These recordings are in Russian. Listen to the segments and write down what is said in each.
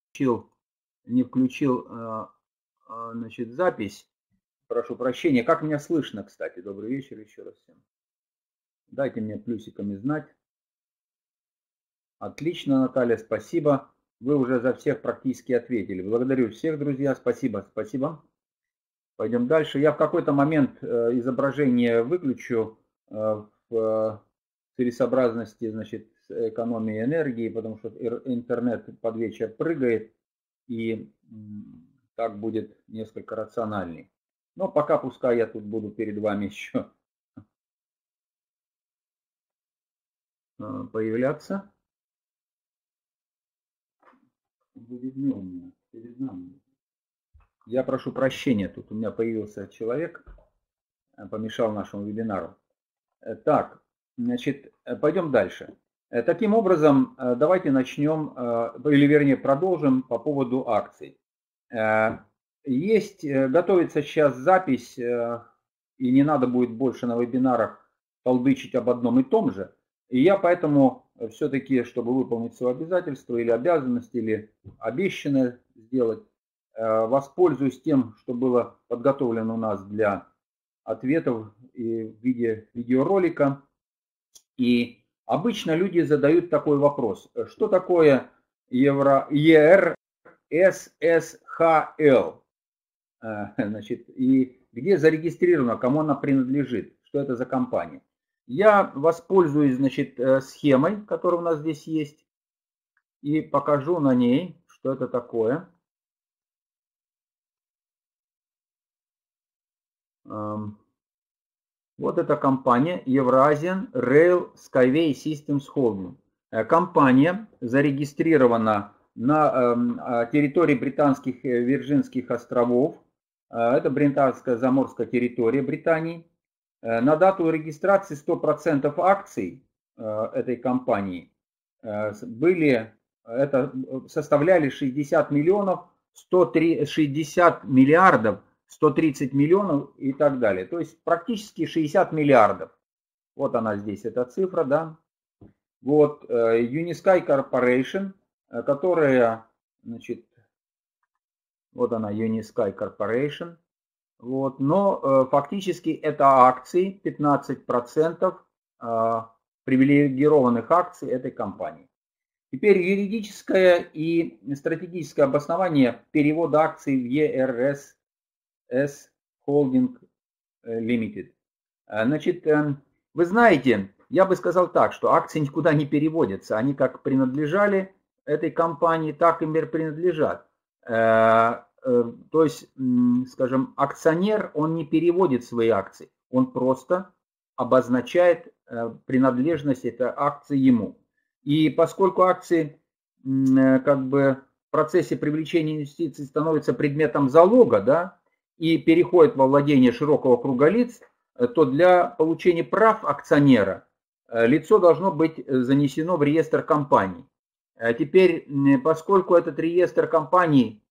не включил значит, запись. Прошу прощения. Как меня слышно, кстати? Добрый вечер еще раз всем. Дайте мне плюсиками знать. Отлично, Наталья, спасибо. Вы уже за всех практически ответили. Благодарю всех, друзья. Спасибо, спасибо. Пойдем дальше. Я в какой-то момент изображение выключу в целесообразности, значит, экономии энергии, потому что интернет под вечер прыгает, и так будет несколько рациональней. Но пока пускай я тут буду перед вами еще появляться. Вы видны у меня перед нами. Я прошу прощения, тут у меня появился человек, помешал нашему вебинару. Так, значит, пойдем дальше. Таким образом, давайте начнем, или вернее продолжим по поводу акций. Готовится сейчас запись, и не надо будет больше на вебинарах толдычить об одном и том же. И я поэтому все-таки, чтобы выполнить свое обязательство или обязанность, или обещанное сделать, воспользуюсь тем, что было подготовлено у нас для ответов и в виде видеоролика. И обычно люди задают такой вопрос. Что такое ERSSHL? Значит, и где зарегистрирована, кому она принадлежит, что это за компания. Я воспользуюсь, значит, схемой, которая у нас здесь есть, и покажу на ней, что это такое. Вот эта компания Eurasian Rail Skyway Systems Holding. Компания зарегистрирована на территории британских Вирджинских островов. Это британская заморская территория Британии. На дату регистрации 100% акций этой компании составляли 60 миллионов, 60 миллиардов, 130 миллионов и так далее. То есть практически 60 миллиардов. Вот она здесь, эта цифра, да. Вот Unisky Corporation, которая, значит, вот она, Unisky Corporation. Вот, но фактически это акции, 15% привилегированных акций этой компании. Теперь юридическое и стратегическое обоснование перевода акций в ERSS Holding Limited. Значит, вы знаете, я бы сказал так, что акции никуда не переводятся. Они как принадлежали этой компании, так и принадлежат. То есть, скажем, акционер, он не переводит свои акции, он просто обозначает принадлежность этой акции ему. И поскольку акции как бы в процессе привлечения инвестиций становятся предметом залога, да, и переходят во владение широкого круга лиц, то для получения прав акционера лицо должно быть занесено в реестр компаний. Теперь, поскольку этот реестр компаний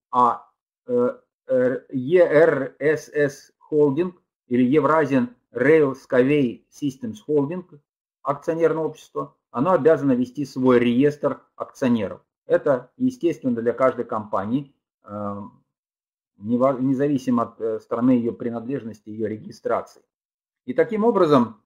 ERSS Holding или Eurasian Rail Skyway Systems Holding, акционерное общество, оно обязано вести свой реестр акционеров. Это естественно для каждой компании, независимо от страны ее принадлежности, ее регистрации. И таким образом,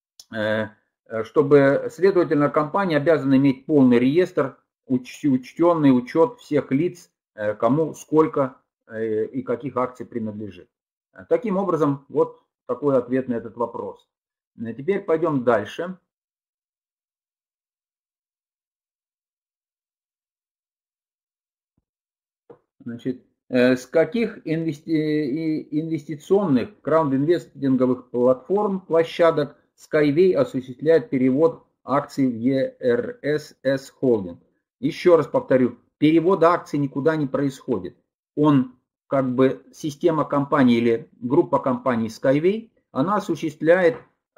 чтобы, следовательно, компания обязана иметь полный реестр, учтенный учет всех лиц, кому сколько и каких акций принадлежит. Таким образом, вот такой ответ на этот вопрос. Теперь пойдем дальше. Значит, с каких инвестиционных краунд-инвестинговых площадок Skyway осуществляет перевод акций в ERSS Holding? Еще раз повторю, перевод акций никуда не происходит. Он, как бы, система компаний или группа компаний Skyway, она осуществляет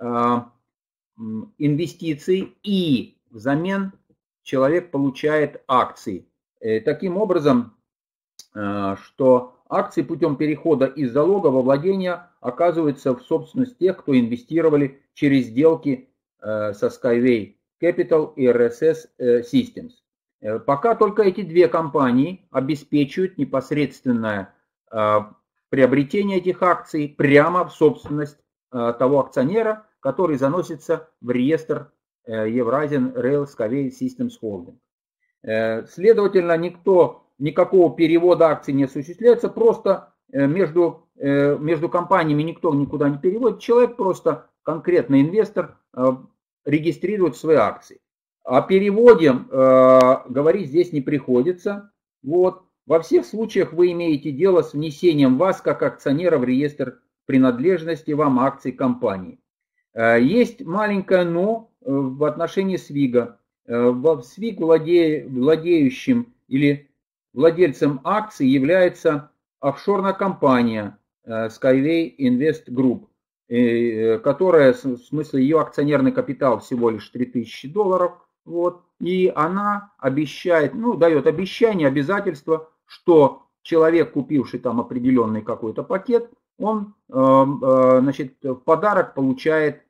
инвестиции, и взамен человек получает акции. Таким образом, что акции путем перехода из залога во владение оказываются в собственность тех, кто инвестировали через сделки со Skyway Capital и RSS Systems. Пока только эти две компании обеспечивают непосредственное приобретение этих акций прямо в собственность того акционера, который заносится в реестр Eurasian Rail Skyway Systems Holding. Следовательно, никакого перевода акций не осуществляется, просто между компаниями никто никуда не переводит, человек просто, конкретный инвестор, регистрирует свои акции. О переводе говорить здесь не приходится. Вот. Во всех случаях вы имеете дело с внесением вас как акционера в реестр принадлежности вам акций компании. Есть маленькое но в отношении СВИГа. В СВИГ владеющим или владельцем акций является офшорная компания Skyway Invest Group, которая, в смысле, ее акционерный капитал всего лишь $3000. Вот, и она обещает, дает обещание, обязательство, что человек, купивший там определенный какой-то пакет, он, значит, в подарок получает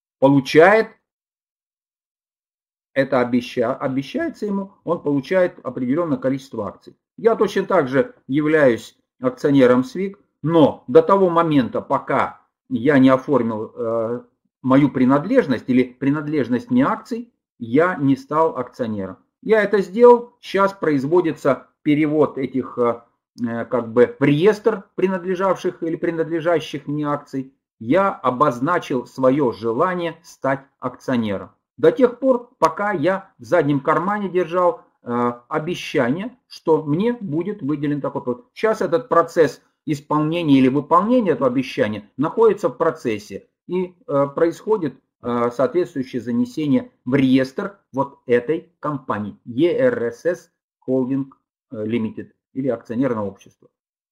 это обещается ему, он получает определенное количество акций. Я точно так же являюсь акционером СВИГ, но до того момента, пока я не оформил мою принадлежность или принадлежность мне акций, я не стал акционером. Я это сделал, сейчас производится перевод этих как бы в реестр принадлежавших или принадлежащих мне акций. Я обозначил свое желание стать акционером. До тех пор, пока я в заднем кармане держал обещание, что мне будет выделен такой труд. Сейчас этот процесс исполнения или выполнения этого обещания находится в процессе и происходит соответствующее занесение в реестр вот этой компании ERSS Holding Limited или акционерное общество.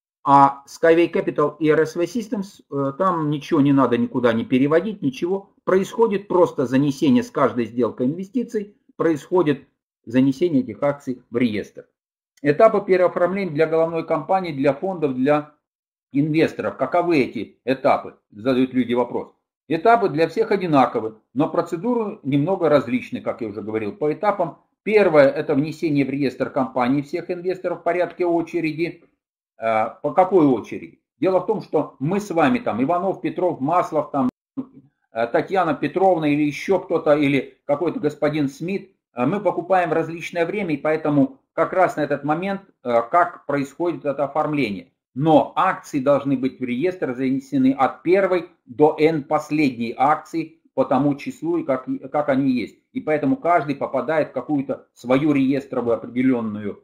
А Skyway Capital и RSV Systems, там ничего не надо никуда не переводить, ничего. Происходит просто занесение с каждой сделкой инвестиций, происходит занесение этих акций в реестр. Этапы переоформления для головной компании, для фондов, для инвесторов. Каковы эти этапы? Задают люди вопрос. Этапы для всех одинаковы, но процедуры немного различны, как я уже говорил, по этапам. Первое – это внесение в реестр компании всех инвесторов в порядке очереди. По какой очереди? Дело в том, что мы с вами, там, Иванов, Петров, Маслов, там, Татьяна Петровна или еще кто-то, или какой-то господин Смит, мы покупаем в различное время, и поэтому как раз на этот момент, как происходит это оформление. Но акции должны быть в реестр занесены от первой до N последней акции по тому числу и как они есть. И поэтому каждый попадает в какую-то свою реестровую определенную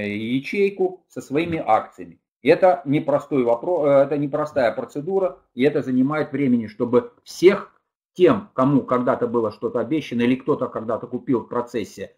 ячейку со своими акциями. Это непростой вопрос, это непростая процедура, и это занимает времени, чтобы всех тем, кому когда-то было что-то обещано или кто-то когда-то купил в процессе,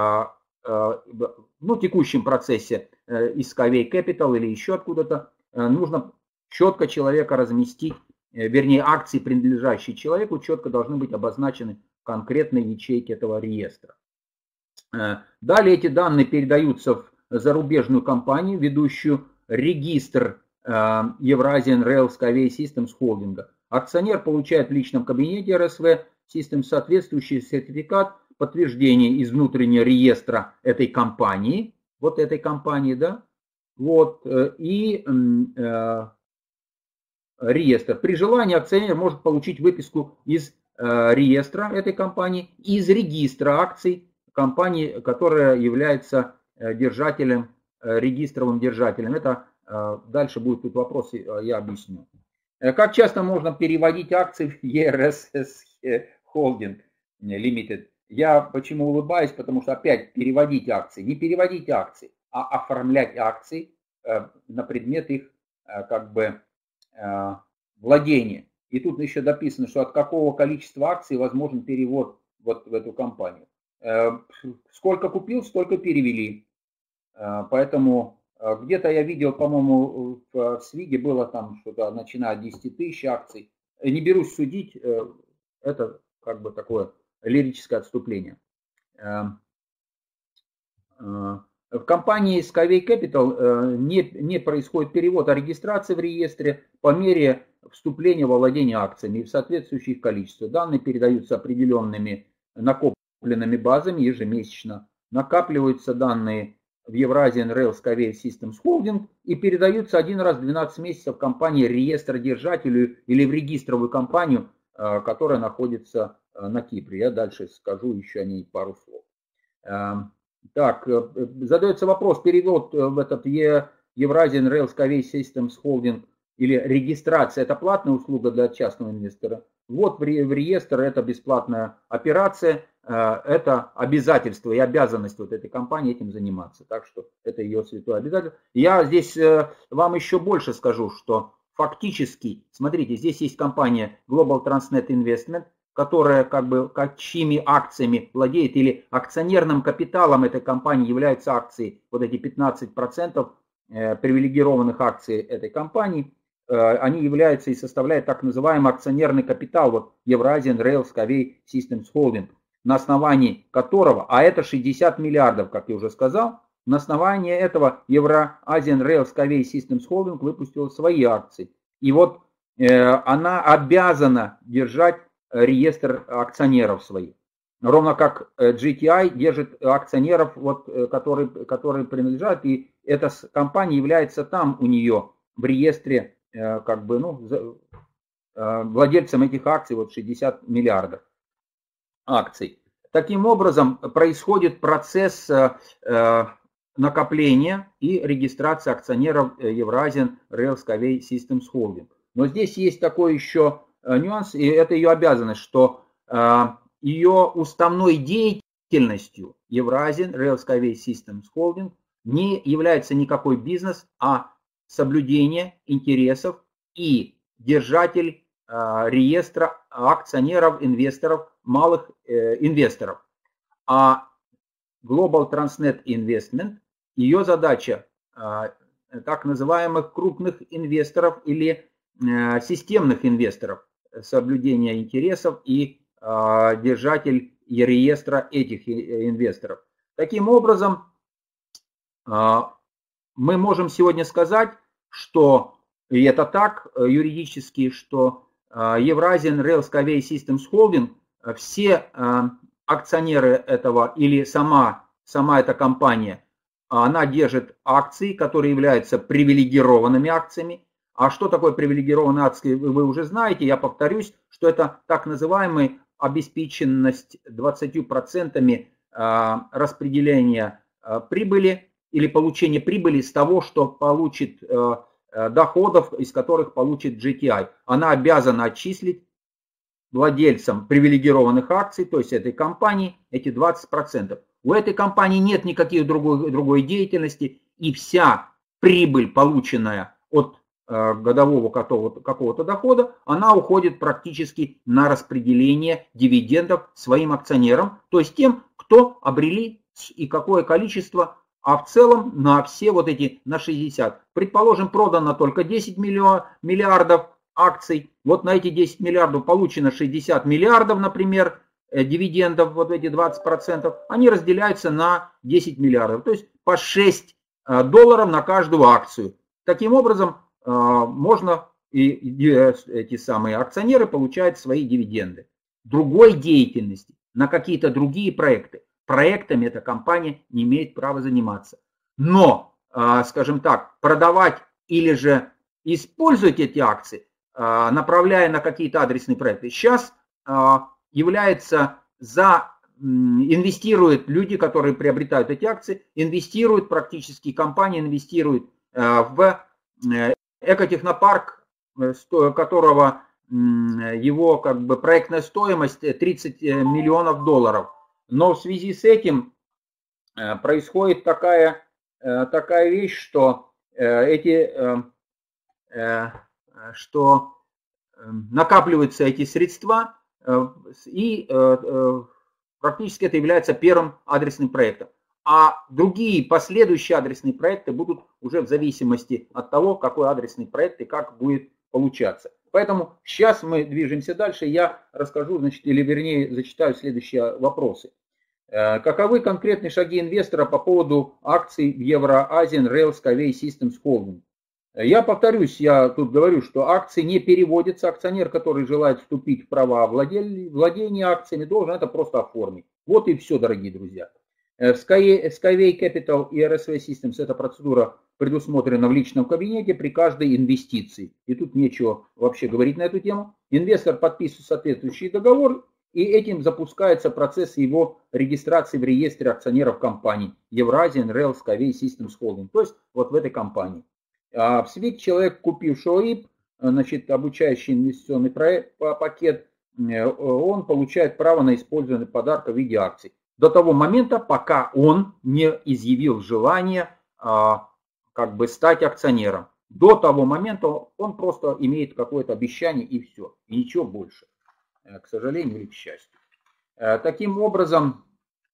текущем процессе из Skyway Capital или еще откуда-то, нужно четко человека разместить, вернее акции, принадлежащие человеку, четко должны быть обозначены в конкретной ячейке этого реестра. Далее эти данные передаются в зарубежную компанию, ведущую регистр Eurasian Rail Skyway Systems Holding. Акционер получает в личном кабинете RSV Systems соответствующий сертификат подтверждения из внутреннего реестра этой компании, вот этой компании, да, вот, и реестр. При желании акционер может получить выписку из реестра этой компании, из регистра акций компании, которая является держателем, регистровым держателем. Это дальше будет тут вопросы, я объясню. Как часто можно переводить акции в ERSS Holding Limited? Я почему улыбаюсь, потому что опять переводить акции. Не переводить акции, а оформлять акции на предмет их как бы владения. И тут еще дописано, что от какого количества акций возможен перевод вот в эту компанию. Сколько купил, столько перевели. Поэтому где-то я видел, по-моему, в СВИГе было там что-то начиная от 10 тысяч акций. Не берусь судить, это как бы такое лирическое отступление. В компании Skyway Capital не происходит перевод, а регистрация в реестре по мере вступления во владение акциями в соответствующих количествах. Данные передаются определенными накопленными базами ежемесячно накапливаются данные в Eurasian Rail Skyway Systems Holding и передаются один раз в 12 месяцев компании реестродержателю или в регистровую компанию, которая находится на Кипре. Я дальше скажу еще о ней пару слов. Так, задается вопрос, перевод в этот Eurasian Rail Skyway Systems Holding или регистрация, это платная услуга для частного инвестора. Вот в реестр это бесплатная операция, это обязательство и обязанность вот этой компании этим заниматься. Так что это ее святое обязательство. Я здесь вам еще больше скажу, что фактически, смотрите, здесь есть компания Global Transnet Investment, которая чьими акциями владеет или акционерным капиталом этой компании являются акции, вот эти 15% привилегированных акций этой компании, они являются и составляют так называемый акционерный капитал, вот Eurasian Rail Skyway Systems Holding, на основании которого, а это 60 миллиардов, как я уже сказал, на основании этого Eurasian Rail Skyway Systems Holding выпустила свои акции. И вот она обязана держать реестр акционеров своих. Ровно как GTI держит акционеров, вот, которые принадлежат, и эта компания является там у нее в реестре владельцем этих акций, вот 60 миллиардов акций. Таким образом происходит процесс накопления и регистрации акционеров Eurasian Rail Skyway Systems Holding. Но здесь есть такой еще нюанс, и это ее обязанность, что ее уставной деятельностью Eurasian Rail Skyway Systems Holding не является никакой бизнес, а соблюдение интересов и держатель реестра акционеров, инвесторов, малых инвесторов. А Global Transnet Investment, ее задача так называемых крупных инвесторов или системных инвесторов, соблюдение интересов и держатель реестра этих инвесторов. Таким образом, мы можем сегодня сказать, что, и это так юридически, что Eurasian Rail Skyway Systems Holding, все акционеры этого или сама эта компания, она держит акции, которые являются привилегированными акциями. А что такое привилегированные акции, вы уже знаете, я повторюсь, что это так называемая обеспеченность 20% распределения прибыли или получение прибыли с того, что получит доходов, из которых получит GTI. Она обязана отчислить владельцам привилегированных акций, то есть этой компании, эти 20%. У этой компании нет никаких другой деятельности, и вся прибыль, полученная от годового какого-то дохода, она уходит практически на распределение дивидендов своим акционерам, то есть тем, кто обрели и какое количество, а в целом на все вот эти, на 60. Предположим, продано только 10 миллиардов акций, вот на эти 10 миллиардов получено 60 миллиардов, например, дивидендов, вот эти 20%, они разделяются на 10 миллиардов, то есть по 6 долларов на каждую акцию. Таким образом, можно и эти самые акционеры получают свои дивиденды. Другой деятельности на какие-то другие проектами эта компания не имеет права заниматься. Но, скажем так, продавать или же использовать эти акции, направляя на какие-то адресные проекты, сейчас инвестируют люди, которые приобретают эти акции, инвестируют практически, компания инвестирует в экотехнопарк, которого его проектная стоимость 30 миллионов долларов. Но в связи с этим происходит такая вещь, что накапливаются эти средства, и практически это является первым адресным проектом. А другие последующие адресные проекты будут уже в зависимости от того, какой адресный проект и как будет получаться. Поэтому сейчас мы движемся дальше. Я расскажу, или вернее зачитаю следующие вопросы. Каковы конкретные шаги инвестора по поводу акций в Eurasian Rail Skyway Systems Holding? Я повторюсь, я тут говорю, что акции не переводятся. Акционер, который желает вступить в права владения акциями, должен это просто оформить. Вот и все, дорогие друзья. Skyway Capital и RSV Systems эта процедура предусмотрена в личном кабинете при каждой инвестиции. И тут нечего вообще говорить на эту тему. Инвестор подписывает соответствующий договор, и этим запускается процесс его регистрации в реестре акционеров компаний Eurasian Rail Skyway Systems Holding, то есть вот в этой компании. А в СВИК человек, купивший ОИП, значит, обучающий инвестиционный пакет, он получает право на использование подарка в виде акций. До того момента, пока он не изъявил желание как бы стать акционером. До того момента он просто имеет какое-то обещание и все, и ничего больше, к сожалению или к счастью. Таким образом,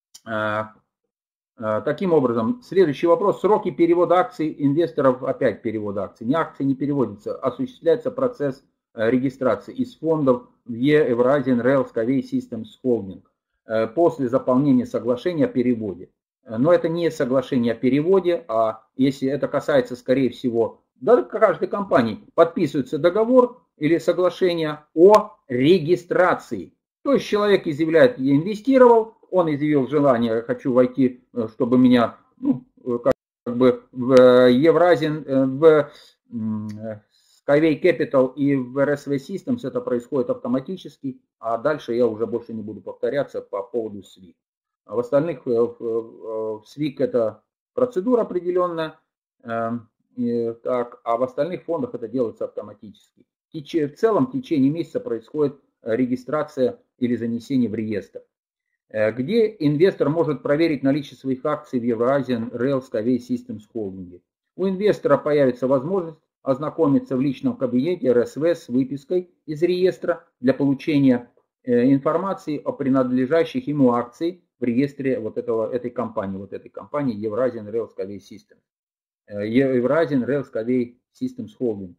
следующий вопрос. Сроки перевода акций инвесторов, опять перевода акций. Не акции не переводятся, осуществляется процесс регистрации из фондов в Eurasian Rail Skyway Systems Holding после заполнения соглашения о переводе. Но это не соглашение о переводе, а если это касается, скорее всего, да, каждой компании, подписывается договор или соглашение о регистрации. То есть человек изъявляет, я инвестировал, он изъявил желание, хочу войти, чтобы меня, как бы в Eurasian, в Skyway Capital и в RSV Systems это происходит автоматически, а дальше я уже больше не буду повторяться по поводу SWIC. В остальных, в SWIC это процедура определенная, так, а в остальных фондах это делается автоматически. В целом в течение месяца происходит регистрация или занесение в реестр, где инвестор может проверить наличие своих акций в Eurasian Rail Skyway Systems Holding. У инвестора появится возможность ознакомиться в личном кабинете RSV с выпиской из реестра для получения информации о принадлежащих ему акций в реестре этой компании Eurasian Rail Skyway Systems. Eurasian Rail Skyway Systems Holding.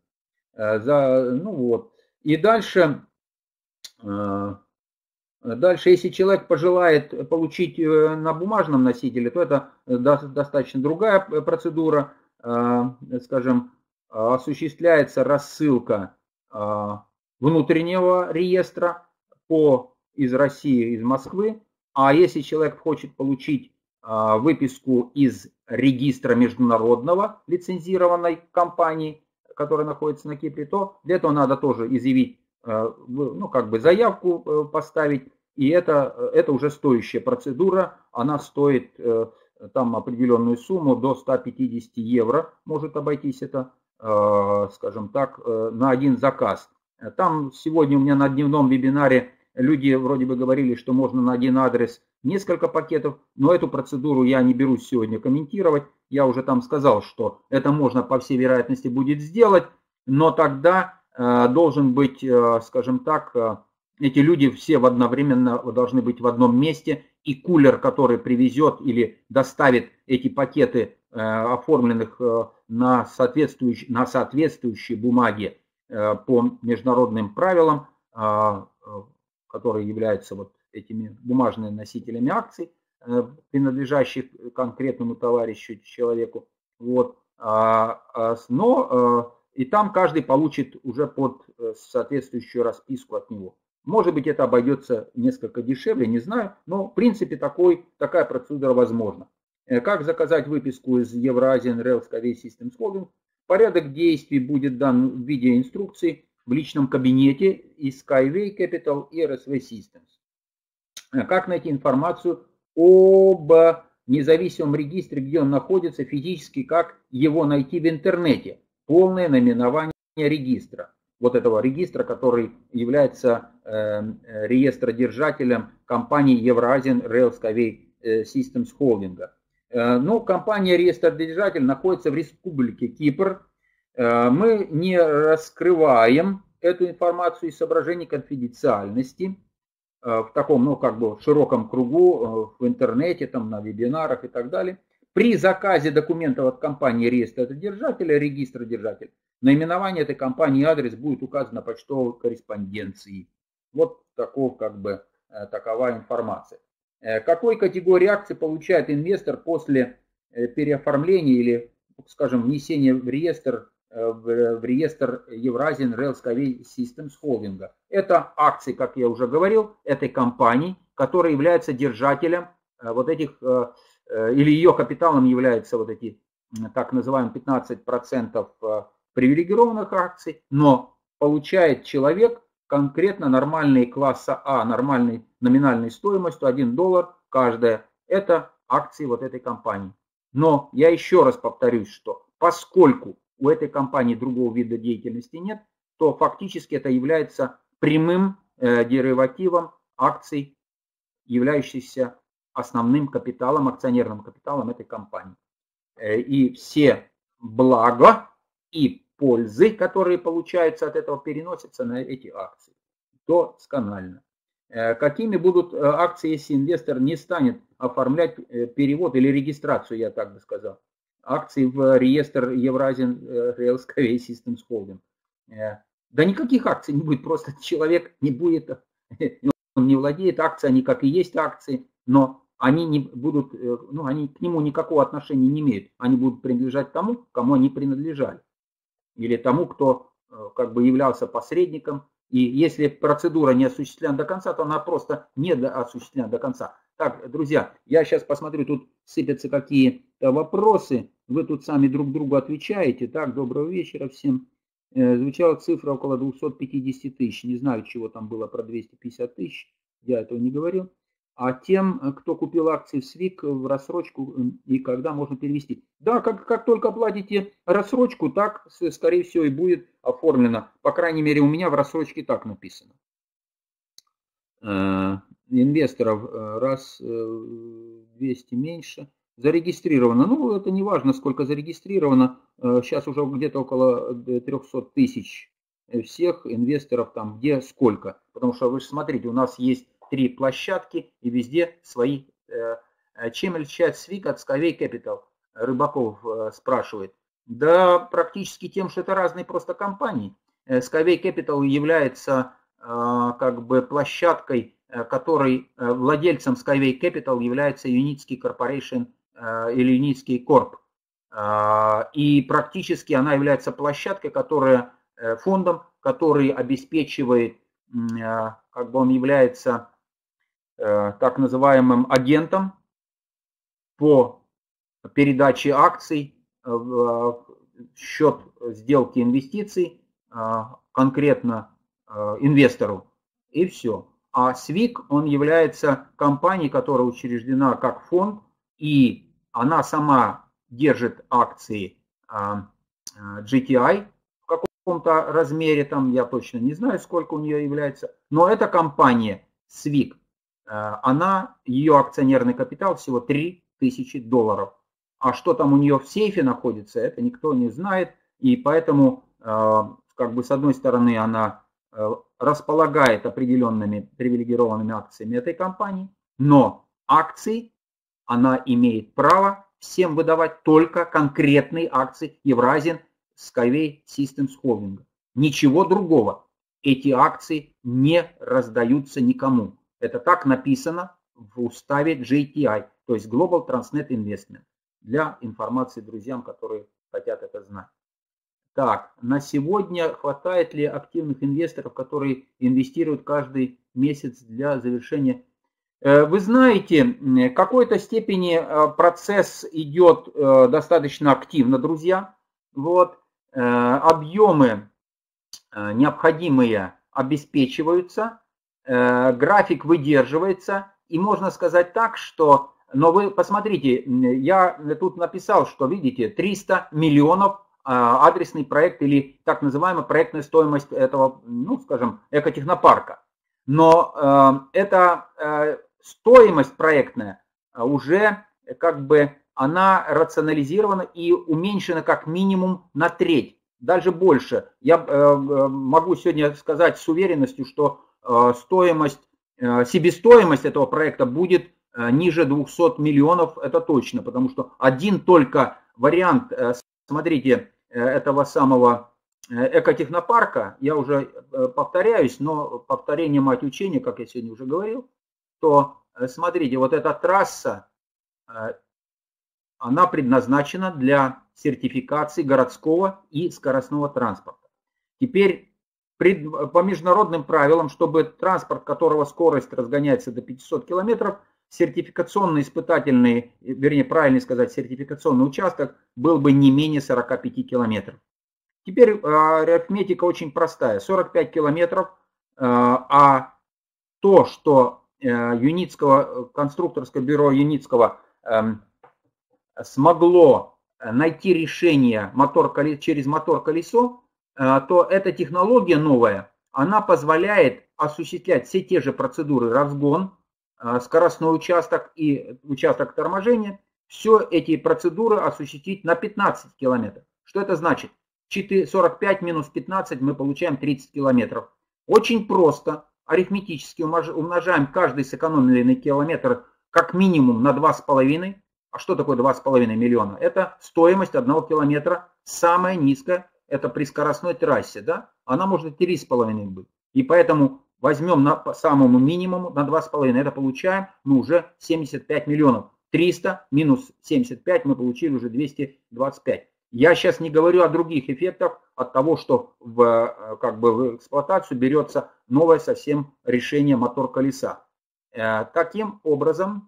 И дальше, если человек пожелает получить на бумажном носителе, то это достаточно другая процедура. Скажем, осуществляется рассылка внутреннего реестра из России, из Москвы. А если человек хочет получить выписку из регистра международного лицензированной компании, которая находится на Кипре, то для этого надо тоже изъявить, заявку поставить. И это уже стоящая процедура. Она стоит там определенную сумму, до 150 евро может обойтись это, скажем так, на один заказ. Там сегодня у меня на дневном вебинаре люди вроде бы говорили, что можно на один адрес несколько пакетов, но эту процедуру я не берусь сегодня комментировать. Я уже там сказал, что это можно по всей вероятности будет сделать, но тогда должен быть, скажем так, эти люди все одновременно должны быть в одном месте, и кулер, который привезет или доставит эти пакеты, оформленных на соответствующей бумаге по международным правилам, которые являются вот этими бумажными носителями акций, принадлежащих конкретному товарищу, человеку. Вот. И там каждый получит уже под соответствующую расписку от него. Может быть, это обойдется несколько дешевле, не знаю, но в принципе такая процедура возможна. Как заказать выписку из Eurasian Rail Skyway Systems Holding? Порядок действий будет дан в виде инструкции в личном кабинете из Skyway Capital и RSV Systems. Как найти информацию об независимом регистре, где он находится физически, как его найти в интернете? Полное наименование регистра. Вот этого регистра, который является реестродержателем компании Eurasian Rail Skyway Systems Holding. Компания реестродержатель находится в Республике Кипр. Мы не раскрываем эту информацию из соображений конфиденциальности в таком, широком кругу, в интернете, там, на вебинарах и так далее. При заказе документов от компании реестродержателя, регистродержатель, наименование этой компании и адрес будет указан на почтовой корреспонденции. Вот такова информация. Какой категории акций получает инвестор после переоформления или, скажем, внесения в реестр Eurasian Rail Skyway Systems Holding? Это акции, как я уже говорил, этой компании, которая является держателем вот этих или ее капиталом являются вот эти так называемые 15% привилегированных акций, но получает человек конкретно нормальные класса А, нормальной номинальной стоимостью $1 каждая. Это акции вот этой компании. Но я еще раз повторюсь, что поскольку у этой компании другого вида деятельности нет, то фактически это является прямым деривативом акций, являющихся основным капиталом, акционерным капиталом этой компании. И все блага и пользы, которые получаются от этого, переносятся на эти акции. Досконально. Какими будут акции, если инвестор не станет оформлять перевод или регистрацию, я так бы сказал, акций в реестр Eurasian Rail Skyway Systems Holding? Да никаких акций не будет, просто человек не будет, он не владеет акцией, они как и есть акции, но они не будут, ну, они к нему никакого отношения не имеют. Они будут принадлежать тому, кому они принадлежали. Или тому, кто как бы являлся посредником. И если процедура не осуществлена до конца, то она просто не осуществлена до конца. Так, друзья, я сейчас посмотрю, тут сыпятся какие-то вопросы. Вы тут сами друг другу отвечаете. Так, доброго вечера всем. Звучала цифра около 250 тысяч. Не знаю, чего там было про 250 тысяч. Я этого не говорил. А тем, кто купил акции в СВИК в рассрочку и когда можно перевести. Да, как только оплатите рассрочку, так, скорее всего, и будет оформлено. По крайней мере, у меня в рассрочке так написано. Инвесторов раз 200 меньше. Зарегистрировано. Ну, это не важно, сколько зарегистрировано. Сейчас уже где-то около 300 тысяч всех инвесторов там, где сколько. Потому что вы же смотрите, у нас есть 3 площадки и везде свои. Чем отличается СВИК от Skyway Capital? Рыбаков спрашивает. Да практически тем, что это разные просто компании. Skyway Capital является как бы площадкой, которой владельцем Skyway Capital является Unitsky Corporation или Unitsky Corp. И практически она является площадкой, которая фондом, который обеспечивает, как бы он является так называемым агентом по передаче акций в счет сделки инвестиций конкретно инвестору. И все. А СВИК, он является компанией, которая учреждена как фонд, и она сама держит акции GTI в каком-то размере, там я точно не знаю, сколько у нее является, но эта компания СВИК, она, ее акционерный капитал всего $3000. А что там у нее в сейфе находится, это никто не знает. И поэтому, как бы с одной стороны, она располагает определенными привилегированными акциями этой компании, но акции она имеет право всем выдавать только конкретные акции Eurasian Skyway Systems Holding. Ничего другого. Эти акции не раздаются никому. Это так написано в уставе GTI, то есть Global Transnet Investment, для информации друзьям, которые хотят это знать. Так, на сегодня хватает ли активных инвесторов, которые инвестируют каждый месяц для завершения? Вы знаете, в какой-то степени процесс идет достаточно активно, друзья. Вот, объемы необходимые обеспечиваются, график выдерживается, и можно сказать так, что, но вы посмотрите, я тут написал, что, видите, 300 миллионов адресный проект или так называемая проектная стоимость этого, ну, скажем, экотехнопарка. Но эта стоимость проектная уже как бы она рационализирована и уменьшена как минимум на треть, даже больше. Я могу сегодня сказать с уверенностью, что себестоимость этого проекта будет ниже 200 миллионов, это точно, потому что один только вариант, смотрите, этого самого экотехнопарка, я уже повторяюсь, но повторение мать учения, как я сегодня уже говорил, то смотрите, вот эта трасса, она предназначена для сертификации городского и скоростного транспорта. Теперь по международным правилам, чтобы транспорт, которого скорость разгоняется до 500 км, сертификационный испытательный, вернее, правильно сказать, сертификационный участок был бы не менее 45 километров. Теперь арифметика очень простая. 45 километров, а то, что конструкторское бюро Юницкого смогло найти решение через мотор-колесо, то эта технология новая, она позволяет осуществлять все те же процедуры: разгон, скоростной участок и участок торможения. Все эти процедуры осуществить на 15 километров. Что это значит? 45 минус 15 мы получаем 30 километров. Очень просто. Арифметически умножаем каждый сэкономленный километр как минимум на 2,5. А что такое 2,5 миллиона? Это стоимость 1 километра, самая низкая, это при скоростной трассе, да? Она может 3,5 быть. И поэтому возьмем по самому минимуму на 2,5, это получаем, уже 75 миллионов. 300 минус 75 мы получили уже 225. Я сейчас не говорю о других эффектах от того, что в эксплуатацию берется новое совсем решение мотор-колеса. Таким образом,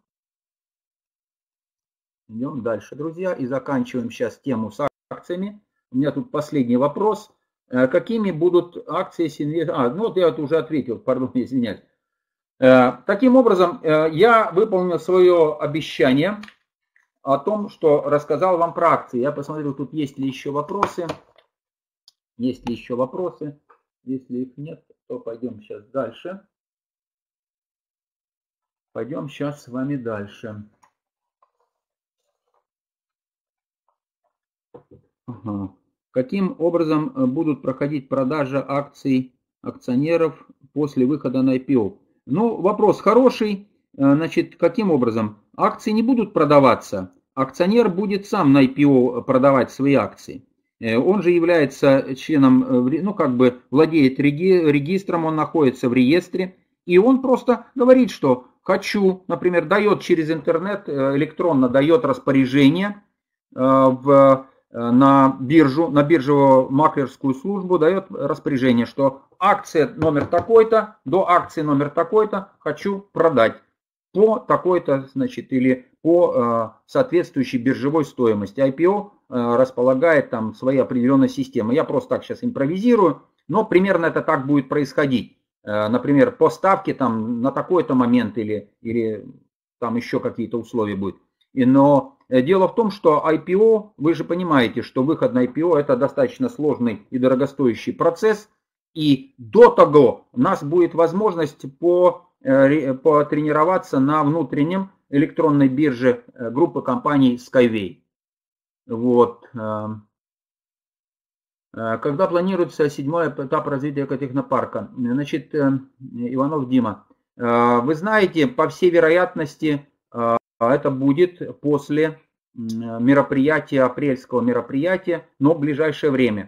идем дальше, друзья, и заканчиваем сейчас тему с акциями. У меня тут последний вопрос. Какими будут акции с инвесторами? Ну вот я уже ответил, пардон, извиняюсь. Таким образом, я выполнил свое обещание о том, что рассказал вам про акции. Я посмотрю, тут есть ли еще вопросы. Есть ли еще вопросы? Если их нет, то пойдем сейчас дальше. Пойдем сейчас с вами дальше. Ага. Каким образом будут проходить продажи акций акционеров после выхода на IPO? Ну, вопрос хороший. Значит, каким образом? Акции не будут продаваться. Акционер будет сам на IPO продавать свои акции. Он же является членом, владеет регистром, он находится в реестре. И он просто говорит, что хочу, например, дает через интернет, электронно дает распоряжение на биржу, на биржевую маклерскую службу, дает распоряжение, что акция номер такой-то, до акции номер такой-то хочу продать по такой-то, значит, или по соответствующей биржевой стоимости. IPO располагает там свои определенные системы. Я просто так сейчас импровизирую, но примерно это так будет происходить. Например, по ставке там на такой-то момент или там еще какие-то условия будут. Но дело в том, что IPO, вы же понимаете, что выход на IPO это достаточно сложный и дорогостоящий процесс. И до того у нас будет возможность потренироваться на внутреннем электронной бирже группы компаний Skyway. Вот. Когда планируется 7-й этап развития экотехнопарка? Значит, Иванов Дима, вы знаете, по всей вероятности, это будет после мероприятия, апрельского мероприятия, но в ближайшее время.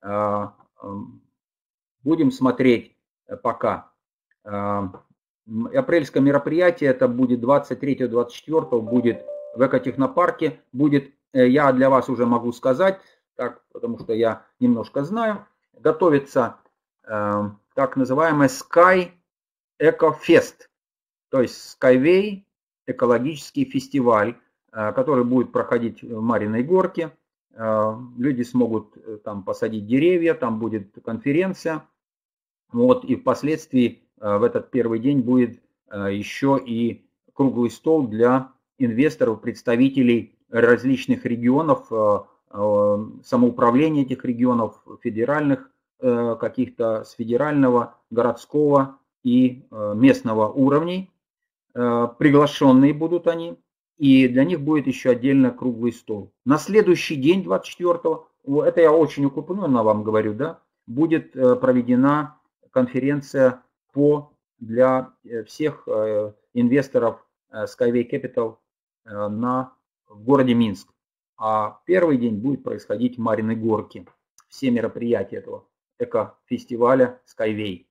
Будем смотреть пока. Апрельское мероприятие, это будет 23-24, будет в экотехнопарке. Будет, я для вас уже могу сказать, так, потому что я немножко знаю, готовится так называемый Sky Eco Fest, то есть Skyway экологический фестиваль, который будет проходить в Мариной Горке. Люди смогут там посадить деревья, там будет конференция. Вот, и впоследствии в этот первый день будет еще и круглый стол для инвесторов, представителей различных регионов, самоуправления этих регионов, федеральных каких-то, с федерального, городского и местного уровней. Приглашенные будут они, и для них будет еще отдельно круглый стол. На следующий день, 24-го, это я очень укрупненно вам говорю, да, будет проведена конференция для всех инвесторов Skyway Capital в городе Минск. А первый день будет происходить в Мариной Горке. Все мероприятия этого эко-фестиваля Skyway.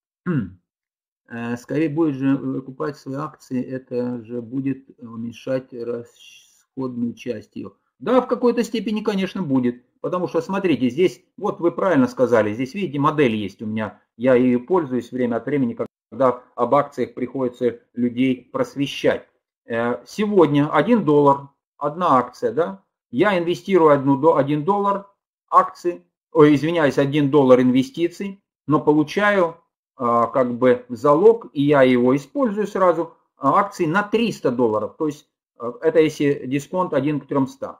Skyway будет же выкупать свои акции, это же будет уменьшать расходную часть ее. Да, в какой-то степени, конечно, будет. Потому что, смотрите, здесь, вот вы правильно сказали, здесь, видите, модель есть у меня. Я ею пользуюсь время от времени, когда об акциях приходится людей просвещать. Сегодня $1, одна акция, да, я инвестирую $1 акции, извиняюсь, $1 инвестиций, но получаю как бы в залог, и я его использую сразу, акции на $300. То есть это если дисконт 1 к 300.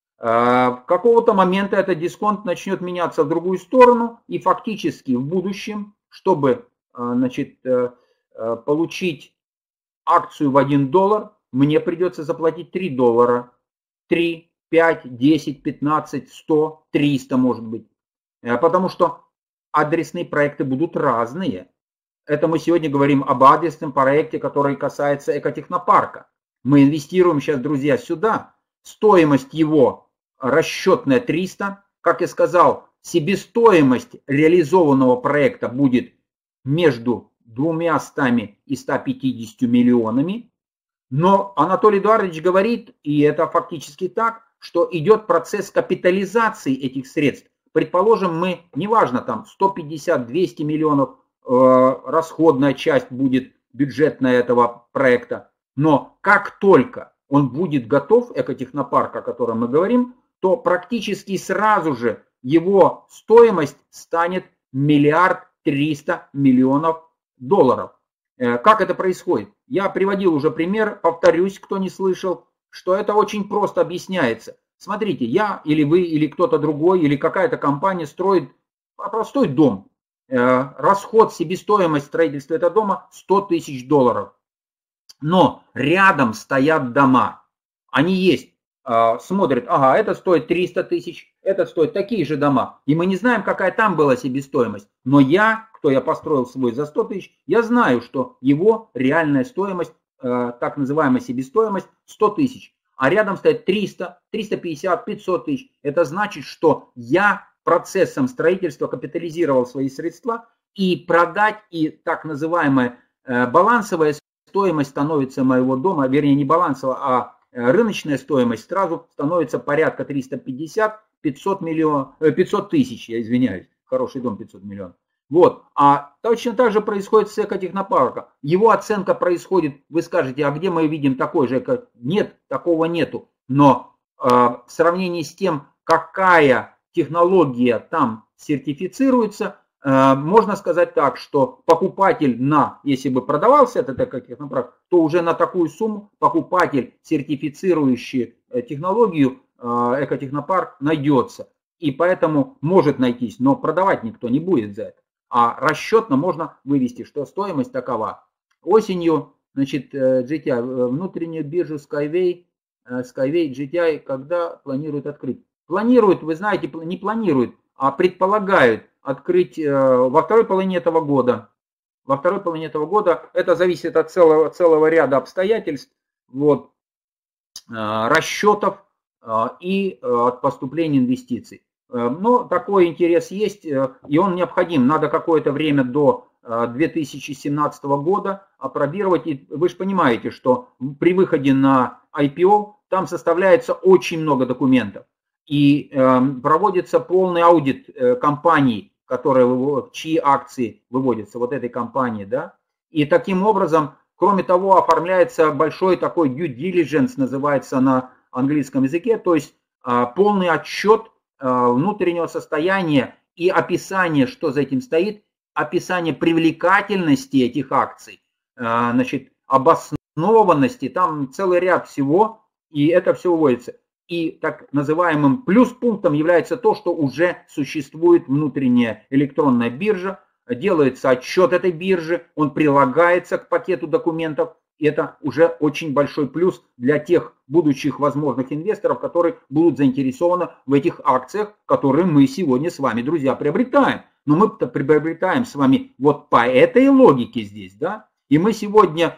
Какого-то момента этот дисконт начнет меняться в другую сторону, и фактически в будущем, чтобы значит, получить акцию в $1, мне придется заплатить $3. 3, 5, 10, 15, 100, 300 может быть. Потому что адресные проекты будут разные. Это мы сегодня говорим об адресном проекте, который касается экотехнопарка. Мы инвестируем сейчас, друзья, сюда. Стоимость его расчетная 300. Как я сказал, себестоимость реализованного проекта будет между 200 и 150 миллионами. Но Анатолий Эдуардович говорит, и это фактически так, что идет процесс капитализации этих средств. Предположим, мы, неважно, там 150-200 миллионов расходная часть будет бюджетная этого проекта, но как только он будет готов, экотехнопарк, о котором мы говорим, то практически сразу же его стоимость станет $1 300 000 000. Как это происходит? Я приводил уже пример, повторюсь, кто не слышал, что это очень просто объясняется. Смотрите, я или вы, или кто-то другой, или какая-то компания строит простой дом. Расход, себестоимость строительства этого дома $100 000. Но рядом стоят дома. Они есть. Смотрят, ага, это стоит 300 000, это стоит такие же дома. И мы не знаем, какая там была себестоимость. Но я построил свой за 100 000, я знаю, что его реальная стоимость, так называемая себестоимость, 100 000. А рядом стоит 300, 350, 500 000. Это значит, что я процессом строительства капитализировал свои средства, и продать, и так называемая балансовая стоимость становится моего дома, вернее не балансовая, а рыночная стоимость сразу становится порядка 350-500 тысяч, я извиняюсь, хороший дом 500 миллионов. Вот, а точно так же происходит с экотехнопарком. Его оценка происходит, вы скажете, а где мы видим такой же? Нет, такого нету. Но в сравнении с тем, какая технология там сертифицируется, можно сказать так, что покупатель если бы продавался этот экотехнопарк, то уже на такую сумму покупатель, сертифицирующий технологию, экотехнопарк найдется. И поэтому может найтись, но продавать никто не будет за это. А расчетно можно вывести, что стоимость такова. Осенью, значит, GTI, внутреннюю биржу Skyway GTI, когда планируют открыть? Планируют, вы знаете, не планируют, а предполагают открыть во второй половине этого года. Во второй половине этого года это зависит от целого ряда обстоятельств, вот, расчетов и от поступления инвестиций. Но такой интерес есть, и он необходим. Надо какое-то время до 2017 года опробировать. И вы же понимаете, что при выходе на IPO там составляется очень много документов. И проводится полный аудит компаний, чьи акции выводятся, вот этой компании. Да? И таким образом, кроме того, оформляется большой такой due diligence, называется на английском языке, то есть полный отчет внутреннего состояния и описание, что за этим стоит, описание привлекательности этих акций, значит, обоснованности, там целый ряд всего, и это все выводится. И так называемым плюс-пунктом является то, что уже существует внутренняя электронная биржа, делается отчет этой биржи, он прилагается к пакету документов, и это уже очень большой плюс для тех будущих возможных инвесторов, которые будут заинтересованы в этих акциях, которые мы сегодня с вами, друзья, приобретаем. Но мы-то приобретаем с вами вот по этой логике здесь, да? И мы сегодня,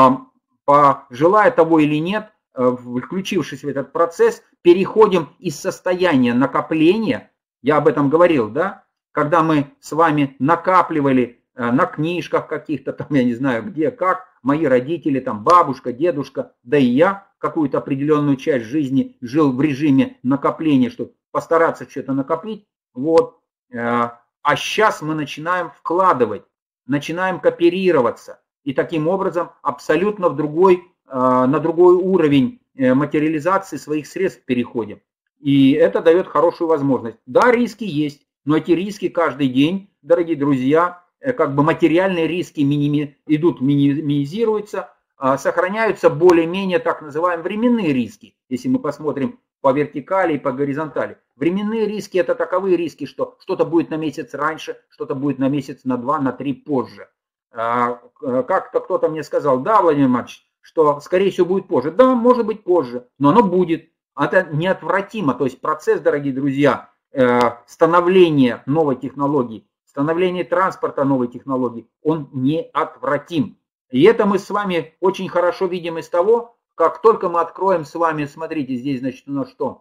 желая того или нет, включившись в этот процесс, переходим из состояния накопления, я об этом говорил, да? Когда мы с вами накапливали на книжках каких-то там, я не знаю где, как, мои родители, там бабушка, дедушка, да и я какую-то определенную часть жизни жил в режиме накопления, чтобы постараться что-то накопить. Вот. А сейчас мы начинаем вкладывать, начинаем кооперироваться. И таким образом абсолютно в другой на другой уровень материализации своих средств переходим. И это дает хорошую возможность. Да, риски есть, но эти риски каждый день, дорогие друзья, как бы материальные риски минимизируются, сохраняются более-менее так называемые временные риски. Если мы посмотрим по вертикали и по горизонтали. Временные риски — это таковые риски, что что-то будет на месяц раньше, что-то будет на месяц, на 2, на 3 позже. Как-то кто-то мне сказал: да, Владимир Иванович, что скорее всего будет позже. Да, может быть позже, но оно будет. Это неотвратимо. То есть процесс, дорогие друзья, становления новой технологии, становления транспорта новой технологии, он неотвратим. И это мы с вами очень хорошо видим из того, как только мы откроем с вами, смотрите, здесь, значит, у нас что?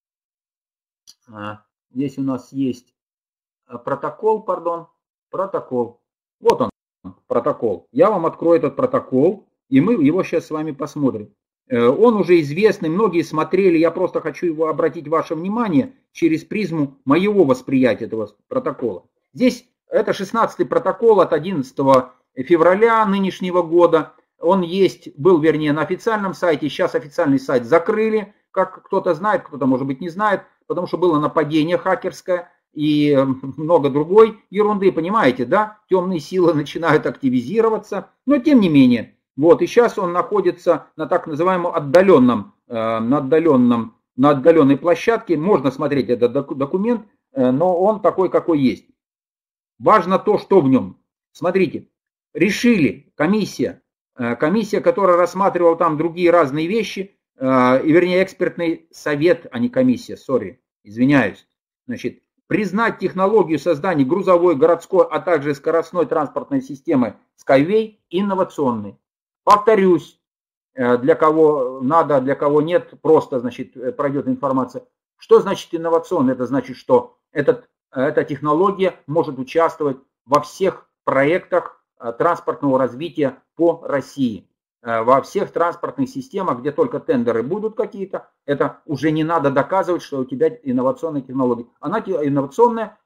Здесь у нас есть протокол, протокол. Вот он, протокол. Я вам открою этот протокол, и мы его сейчас с вами посмотрим. Он уже известный, многие смотрели, я просто хочу его обратить ваше внимание через призму моего восприятия этого протокола. Здесь это 16-й протокол от 11 февраля нынешнего года. Он был, вернее, на официальном сайте, сейчас официальный сайт закрыли, как кто-то знает, кто-то, может быть, не знает, потому что было нападение хакерское и много другой ерунды, понимаете, да? Темные силы начинают активизироваться, но тем не менее. Вот, и сейчас он находится на так называемом на отдаленной площадке. Можно смотреть этот документ, но он такой, какой есть. Важно то, что в нем. Смотрите, решили комиссия, которая рассматривала там другие разные вещи, вернее, экспертный совет, а не комиссия, извиняюсь. Значит, признать технологию создания грузовой, городской, а также скоростной транспортной системы Skyway инновационной. Повторюсь, для кого надо, для кого нет, просто, значит, пройдет информация. Что значит инновационный? Это значит, что эта технология может участвовать во всех проектах транспортного развития по России. Во всех транспортных системах, где только тендеры будут какие-то, это уже не надо доказывать, что у тебя инновационная технология. Она инновационная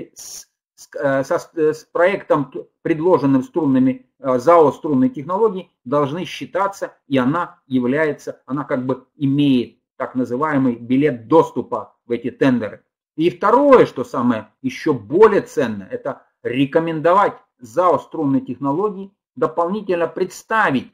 с проектом, предложенным струнными ЗАО струнной технологии, должны считаться, и она как бы имеет так называемый билет доступа в эти тендеры. И второе, что самое еще более ценное, это рекомендовать ЗАО струнной технологии дополнительно представить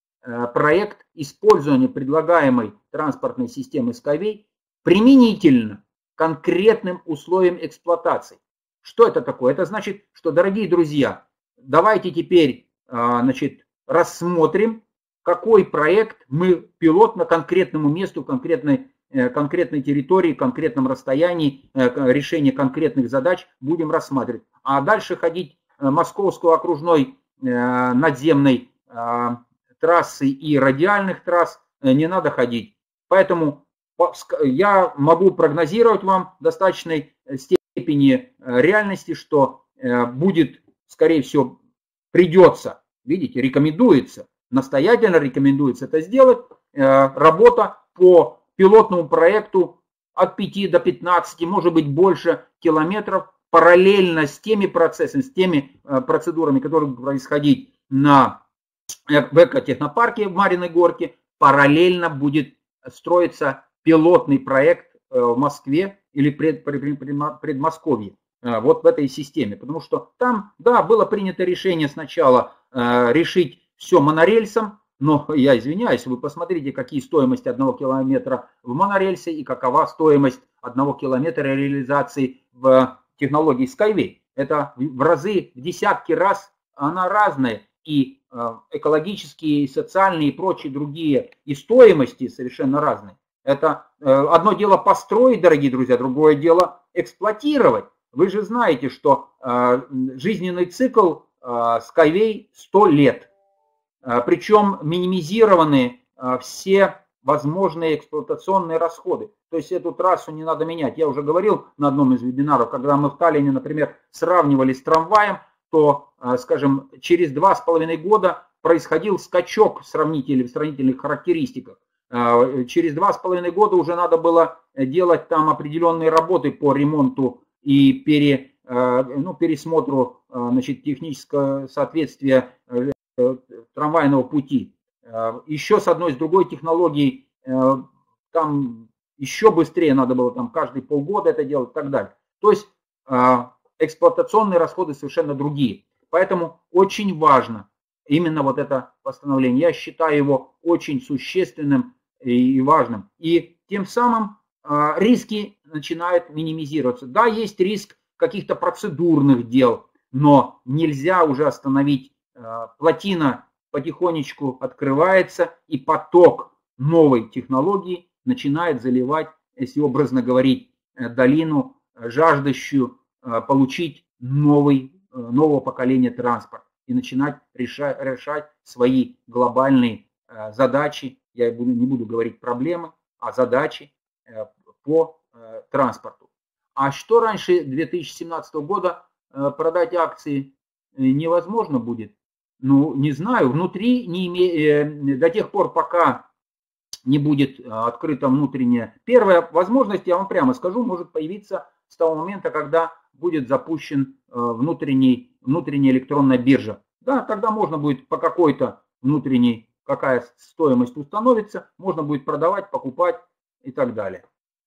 проект использования предлагаемой транспортной системы Skyway применительно конкретным условиям эксплуатации. Что это такое? Это значит, что, дорогие друзья, давайте теперь, значит, рассмотрим, какой проект мы пилотно конкретному месту, конкретной территории, конкретном расстоянии, решение конкретных задач будем рассматривать. А дальше ходить Московской окружной надземной трассы и радиальных трасс не надо ходить. Поэтому я могу прогнозировать вам в достаточной степени реальности, что будет, скорее всего, придется, видите, рекомендуется, настоятельно рекомендуется это сделать, работа по пилотному проекту от 5 до 15, может быть больше километров, параллельно с теми процессами, с теми процедурами, которые будут происходить в экотехнопарке в Марьиной Горке, параллельно будет строиться пилотный проект в Москве или Предмосковье, вот в этой системе. Потому что там, да, было принято решение сначала решить все монорельсом, но я извиняюсь, вы посмотрите, какие стоимости 1 километра в монорельсе и какова стоимость 1 километра реализации в технологии Skyway. Это в разы, в десятки раз она разная. И экологические, и социальные, и прочие другие, и стоимости совершенно разные. Это одно дело построить, дорогие друзья, другое дело эксплуатировать. Вы же знаете, что жизненный цикл Skyway 100 лет. Причем минимизированы все возможные эксплуатационные расходы. То есть эту трассу не надо менять. Я уже говорил на одном из вебинаров, когда мы в Таллине, например, сравнивали с трамваем, то, скажем, через 2,5 года происходил скачок в сравнительных характеристиках. Через 2,5 года уже надо было делать там определенные работы по ремонту и пересмотру, значит, технического соответствия трамвайного пути. еще с одной, с другой технологией, там еще быстрее надо было там каждые полгода это делать и так далее. То есть эксплуатационные расходы совершенно другие. Поэтому очень важно именно вот это постановление. Я считаю его очень существенным и важным. И тем самым риски начинают минимизироваться. Да, есть риск каких-то процедурных дел, но нельзя уже остановить. Плотина потихонечку открывается, и поток новой технологии начинает заливать, если образно говорить, долину, жаждущую получить нового поколения транспорт и начинать решать свои глобальные задачи, я не буду говорить проблемы, а задачи по транспорту. А что раньше 2017 года продать акции невозможно будет? Ну, не знаю, внутри, до тех пор, пока не будет открыта внутренняя. Первая возможность, я вам прямо скажу, может появиться с того момента, когда будет запущен внутренняя электронная биржа. Да, тогда можно будет по какой-то внутренней, какая стоимость установится, можно будет продавать, покупать и так далее.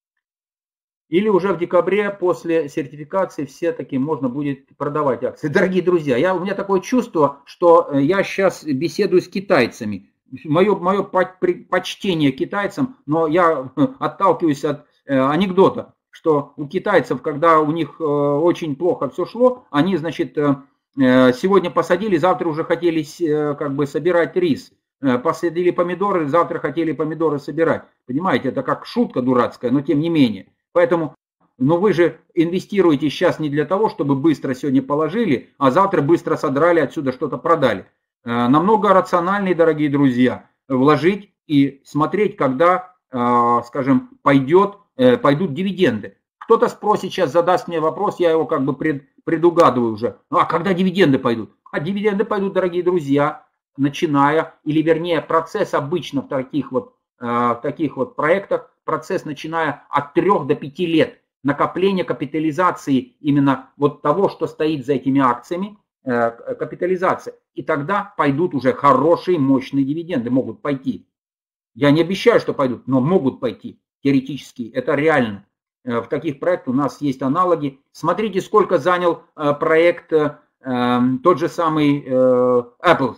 Или уже в декабре после сертификации все-таки можно будет продавать акции. Дорогие друзья, у меня такое чувство, что я сейчас беседую с китайцами. Мое почтение китайцам, но я отталкиваюсь от анекдота, что у китайцев, когда у них очень плохо все шло, они, значит, сегодня посадили, завтра уже хотели как бы собирать рис. Посадили помидоры, завтра хотели помидоры собирать. Понимаете, это как шутка дурацкая, но тем не менее. Поэтому, но вы же инвестируете сейчас не для того, чтобы быстро сегодня положили, а завтра быстро содрали, отсюда что-то продали. Намного рациональнее, дорогие друзья, вложить и смотреть, когда, скажем, пойдут дивиденды. Кто-то спросит сейчас, задаст мне вопрос, я его как бы предугадываю уже. А когда дивиденды пойдут? А дивиденды пойдут, дорогие друзья, начиная, или вернее процесс обычно в таких вот проектах, процесс начиная от 3 до 5 лет накопления капитализации именно вот того, что стоит за этими акциями, капитализация. И тогда пойдут уже хорошие, мощные дивиденды, могут пойти. Я не обещаю, что пойдут, но могут пойти теоретически, это реально. В таких проектах у нас есть аналоги. Смотрите, сколько занял проект тот же самый Apple.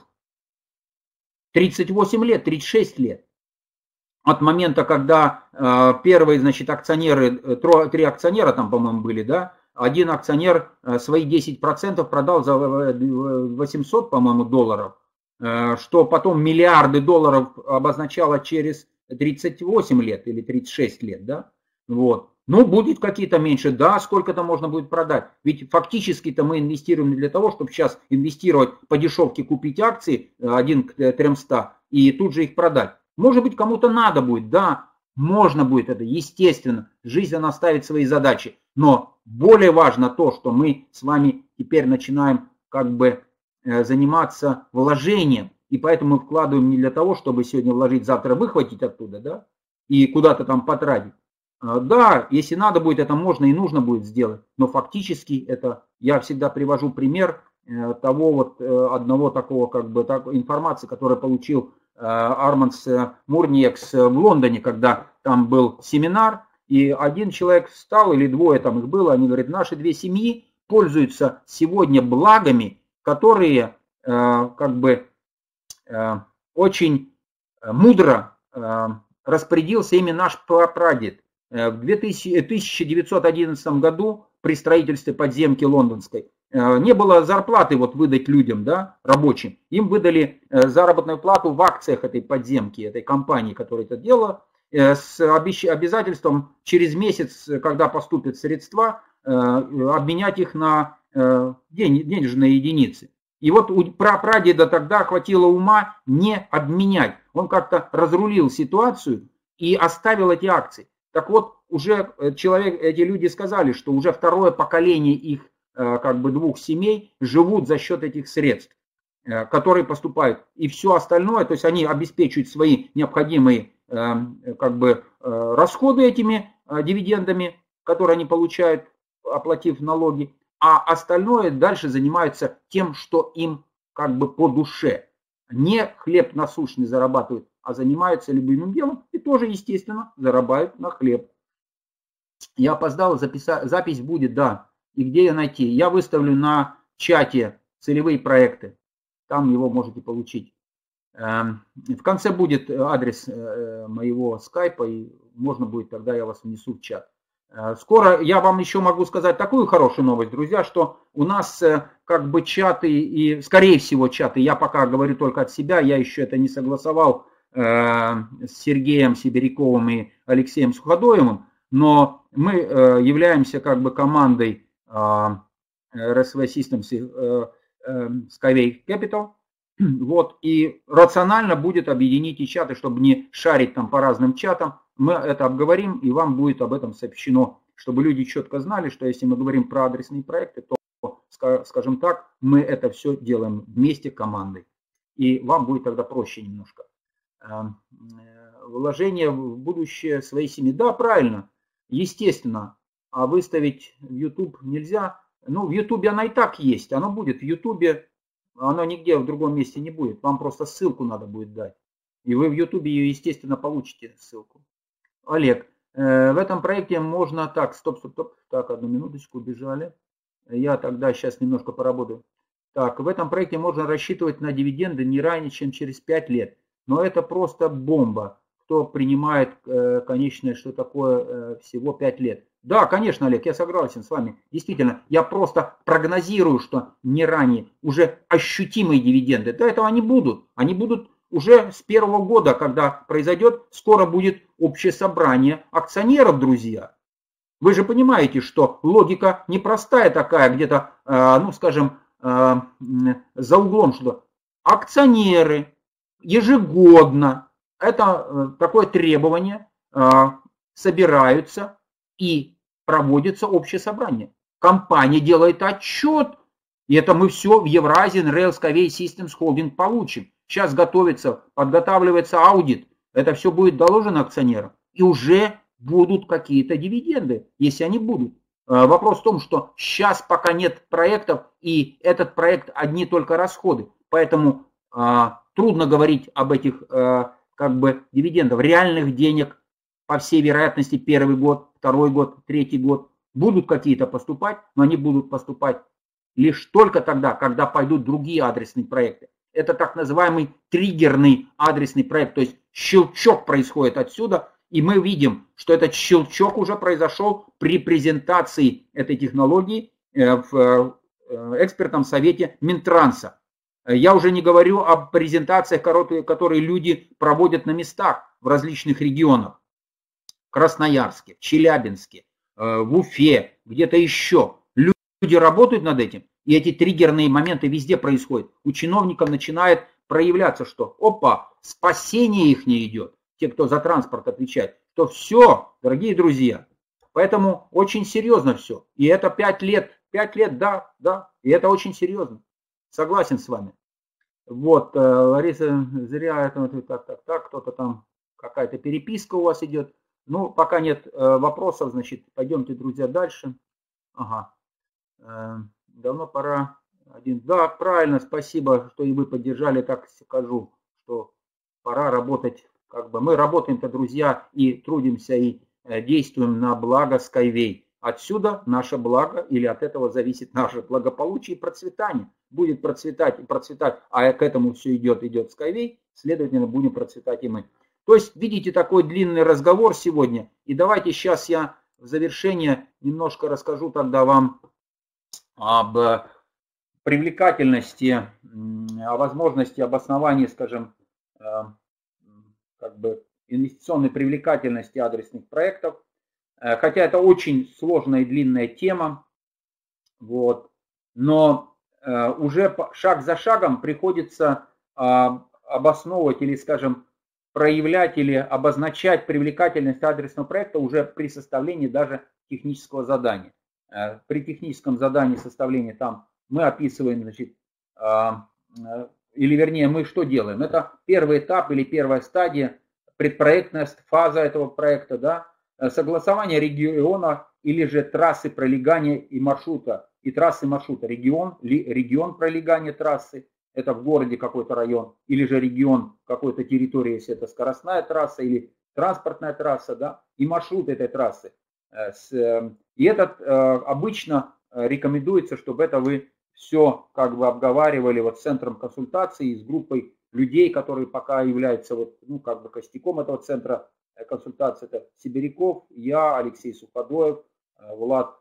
38 лет, 36 лет. От момента, когда первые, значит, акционеры, 3 акционера там, по-моему, были, да, один акционер свои 10% продал за 800, по-моему, долларов, что потом миллиарды долларов обозначало через 38 лет или 36 лет, да, вот. Ну, будет какие-то меньше, да, сколько-то можно будет продать. Ведь фактически-то мы инвестируем не для того, чтобы сейчас инвестировать по дешевке, купить акции 1 к 300 и тут же их продать. Может быть, кому-то надо будет, да, можно будет это, естественно. Жизнь, она ставит свои задачи. Но более важно то, что мы с вами теперь начинаем как бы заниматься вложением. И поэтому мы вкладываем не для того, чтобы сегодня вложить, завтра выхватить оттуда, да, и куда-то там потратить. Да, если надо будет, это можно и нужно будет сделать. Но фактически это, я всегда привожу пример того вот одного такого как бы информации, которую получил Армандс Мурниекс в Лондоне, когда там был семинар, и один человек встал, или двое там их было, они говорят, наши 2 семьи пользуются сегодня благами, которые как бы очень мудро распорядился ими наш прапрадед. В 1911 году при строительстве подземки лондонской не было зарплаты вот выдать людям, да, рабочим. Им выдали заработную плату в акциях этой подземки, этой компании, которая это делала, с обязательством через месяц, когда поступят средства, обменять их на денежные единицы. И вот у прапрадеда тогда хватило ума не обменять. Он как-то разрулил ситуацию и оставил эти акции. Так вот, уже эти люди сказали, что уже второе поколение их как бы 2 семей живут за счет этих средств, которые поступают. И все остальное, то есть они обеспечивают свои необходимые как бы расходы этими дивидендами, которые они получают, оплатив налоги, а остальное дальше занимаются тем, что им как бы по душе. не хлеб насущный зарабатывают, а занимаются любимым делом и тоже, естественно, зарабатывают на хлеб. Я опоздал, запись будет, да. И где ее найти? Я выставлю на чате целевые проекты. Там его можете получить. В конце будет адрес моего скайпа, и можно будет, тогда я вас внесу в чат. Скоро я вам еще могу сказать такую хорошую новость, друзья, что у нас как бы чаты и, скорее всего, чаты, я пока говорю только от себя, я еще это не согласовал с Сергеем Сибиряковым и Алексеем Суходоевым, но мы являемся как бы командой RSV Systems Skyway Capital. Вот, и рационально будет объединить и чаты, чтобы не шарить там по разным чатам. Мы это обговорим, и вам будет об этом сообщено, чтобы люди четко знали, что если мы говорим про адресные проекты, то, скажем так, мы это все делаем вместе командой. И вам будет тогда проще немножко. Вложение в будущее своей семьи. Да, правильно, естественно. А выставить в YouTube нельзя. Ну, в YouTube она и так есть. Оно будет в YouTube. Оно нигде в другом месте не будет. Вам просто ссылку надо будет дать. И вы в YouTube ее, естественно, получите ссылку. Олег, в этом проекте можно... Так, стоп. Так, одну минуточку, убежали. Я тогда сейчас немножко поработаю. Так, в этом проекте можно рассчитывать на дивиденды не ранее, чем через 5 лет. Но это просто бомба. Кто принимает конечное, что такое всего 5 лет. Да, конечно, Олег, я согласен с вами. Действительно, я просто прогнозирую, что не ранее уже ощутимые дивиденды. До этого они будут. Они будут уже с первого года, когда произойдет, скоро будет общее собрание акционеров, друзья. Вы же понимаете, что логика непростая такая, где-то, ну скажем, за углом, что акционеры ежегодно, это такое требование, собираются и проводится общее собрание. Компания делает отчет, и это мы все в Eurasian Rail Skyway Systems Holding получим. Сейчас готовится, подготавливается аудит, это все будет доложено акционерам, и уже будут какие-то дивиденды, если они будут. Вопрос в том, что сейчас пока нет проектов, и этот проект одни только расходы, поэтому трудно говорить об этих как бы дивидендах, реальных денег. По всей вероятности, первый год, второй год, третий год будут какие-то поступать, но они будут поступать лишь только тогда, когда пойдут другие адресные проекты. Это так называемый триггерный адресный проект, то есть щелчок происходит отсюда, и мы видим, что этот щелчок уже произошел при презентации этой технологии в экспертном совете Минтранса. Я уже не говорю о презентациях, которые люди проводят на местах в различных регионах. В Красноярске, в Челябинске, в Уфе, где-то еще. Люди работают над этим, и эти триггерные моменты везде происходят. У чиновников начинает проявляться, что опа, спасение их не идет, те, кто за транспорт отвечает, то все, дорогие друзья. Поэтому очень серьезно все. И это 5 лет, да, и это очень серьезно. Согласен с вами. Вот, Лариса, зря это, так, кто-то там, какая-то переписка у вас идет. Ну, пока нет вопросов, значит, пойдемте, друзья, дальше. Ага. Давно пора. Да, правильно, спасибо, что и вы поддержали, так скажу, что пора работать, как бы мы работаем-то, друзья, и трудимся, и действуем на благо Skyway. Отсюда наше благо, или от этого зависит наше благополучие и процветание. Будет процветать и процветать, а к этому все идет Skyway, следовательно, будем процветать и мы. То есть, видите, такой длинный разговор сегодня. И давайте сейчас я в завершение немножко расскажу тогда вам об привлекательности, о возможности обоснования, скажем, как бы инвестиционной привлекательности адресных проектов. Хотя это очень сложная и длинная тема. Вот. Но уже шаг за шагом приходится обосновывать или, скажем, проявлять или обозначать привлекательность адресного проекта уже при составлении даже технического задания. При техническом задании составления там мы описываем, значит, или вернее мы что делаем? Это первый этап или первая стадия, предпроектная фаза этого проекта, да, согласование региона или же трассы пролегания и маршрута, и трассы маршрута, регион пролегания трассы, это в городе какой-то район, или же регион какой-то территории, если это скоростная трасса или транспортная трасса, да, и маршрут этой трассы. И этот обычно рекомендуется, чтобы это вы все как бы обговаривали вот с центром консультации, с группой людей, которые пока являются вот, ну, как бы костяком этого центра консультации. Это Сибиряков, я, Алексей Суходоев, Влад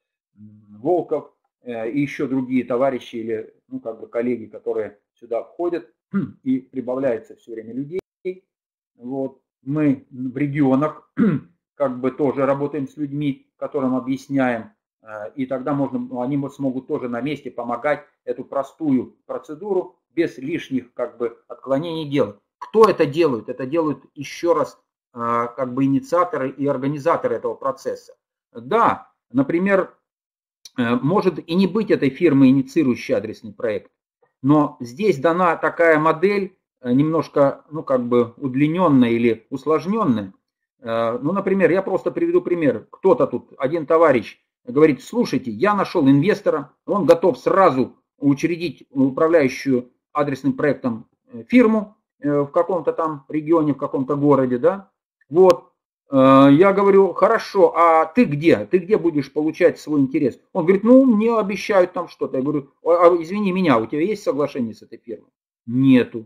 Волков и еще другие товарищи или, ну, как бы коллеги, которые сюда входят, и прибавляется все время людей. Вот. Мы в регионах как бы тоже работаем с людьми, которым объясняем, и тогда они смогут тоже на месте помогать эту простую процедуру без лишних как бы отклонений делать. Кто это делает? Это делают еще раз как бы инициаторы и организаторы этого процесса. Да, например, может и не быть этой фирмы, инициирующей адресный проект, но здесь дана такая модель, немножко, ну, как бы удлиненная или усложненная. Ну, например, я просто приведу пример. Кто-то тут, один товарищ говорит: слушайте, я нашел инвестора, он готов сразу учредить управляющую адресным проектом фирму в каком-то там регионе, в каком-то городе, да. Вот. Я говорю: хорошо, а ты где? Ты где будешь получать свой интерес? Он говорит: ну, мне обещают там что-то. Я говорю: извини меня, у тебя есть соглашение с этой фирмой? Нету.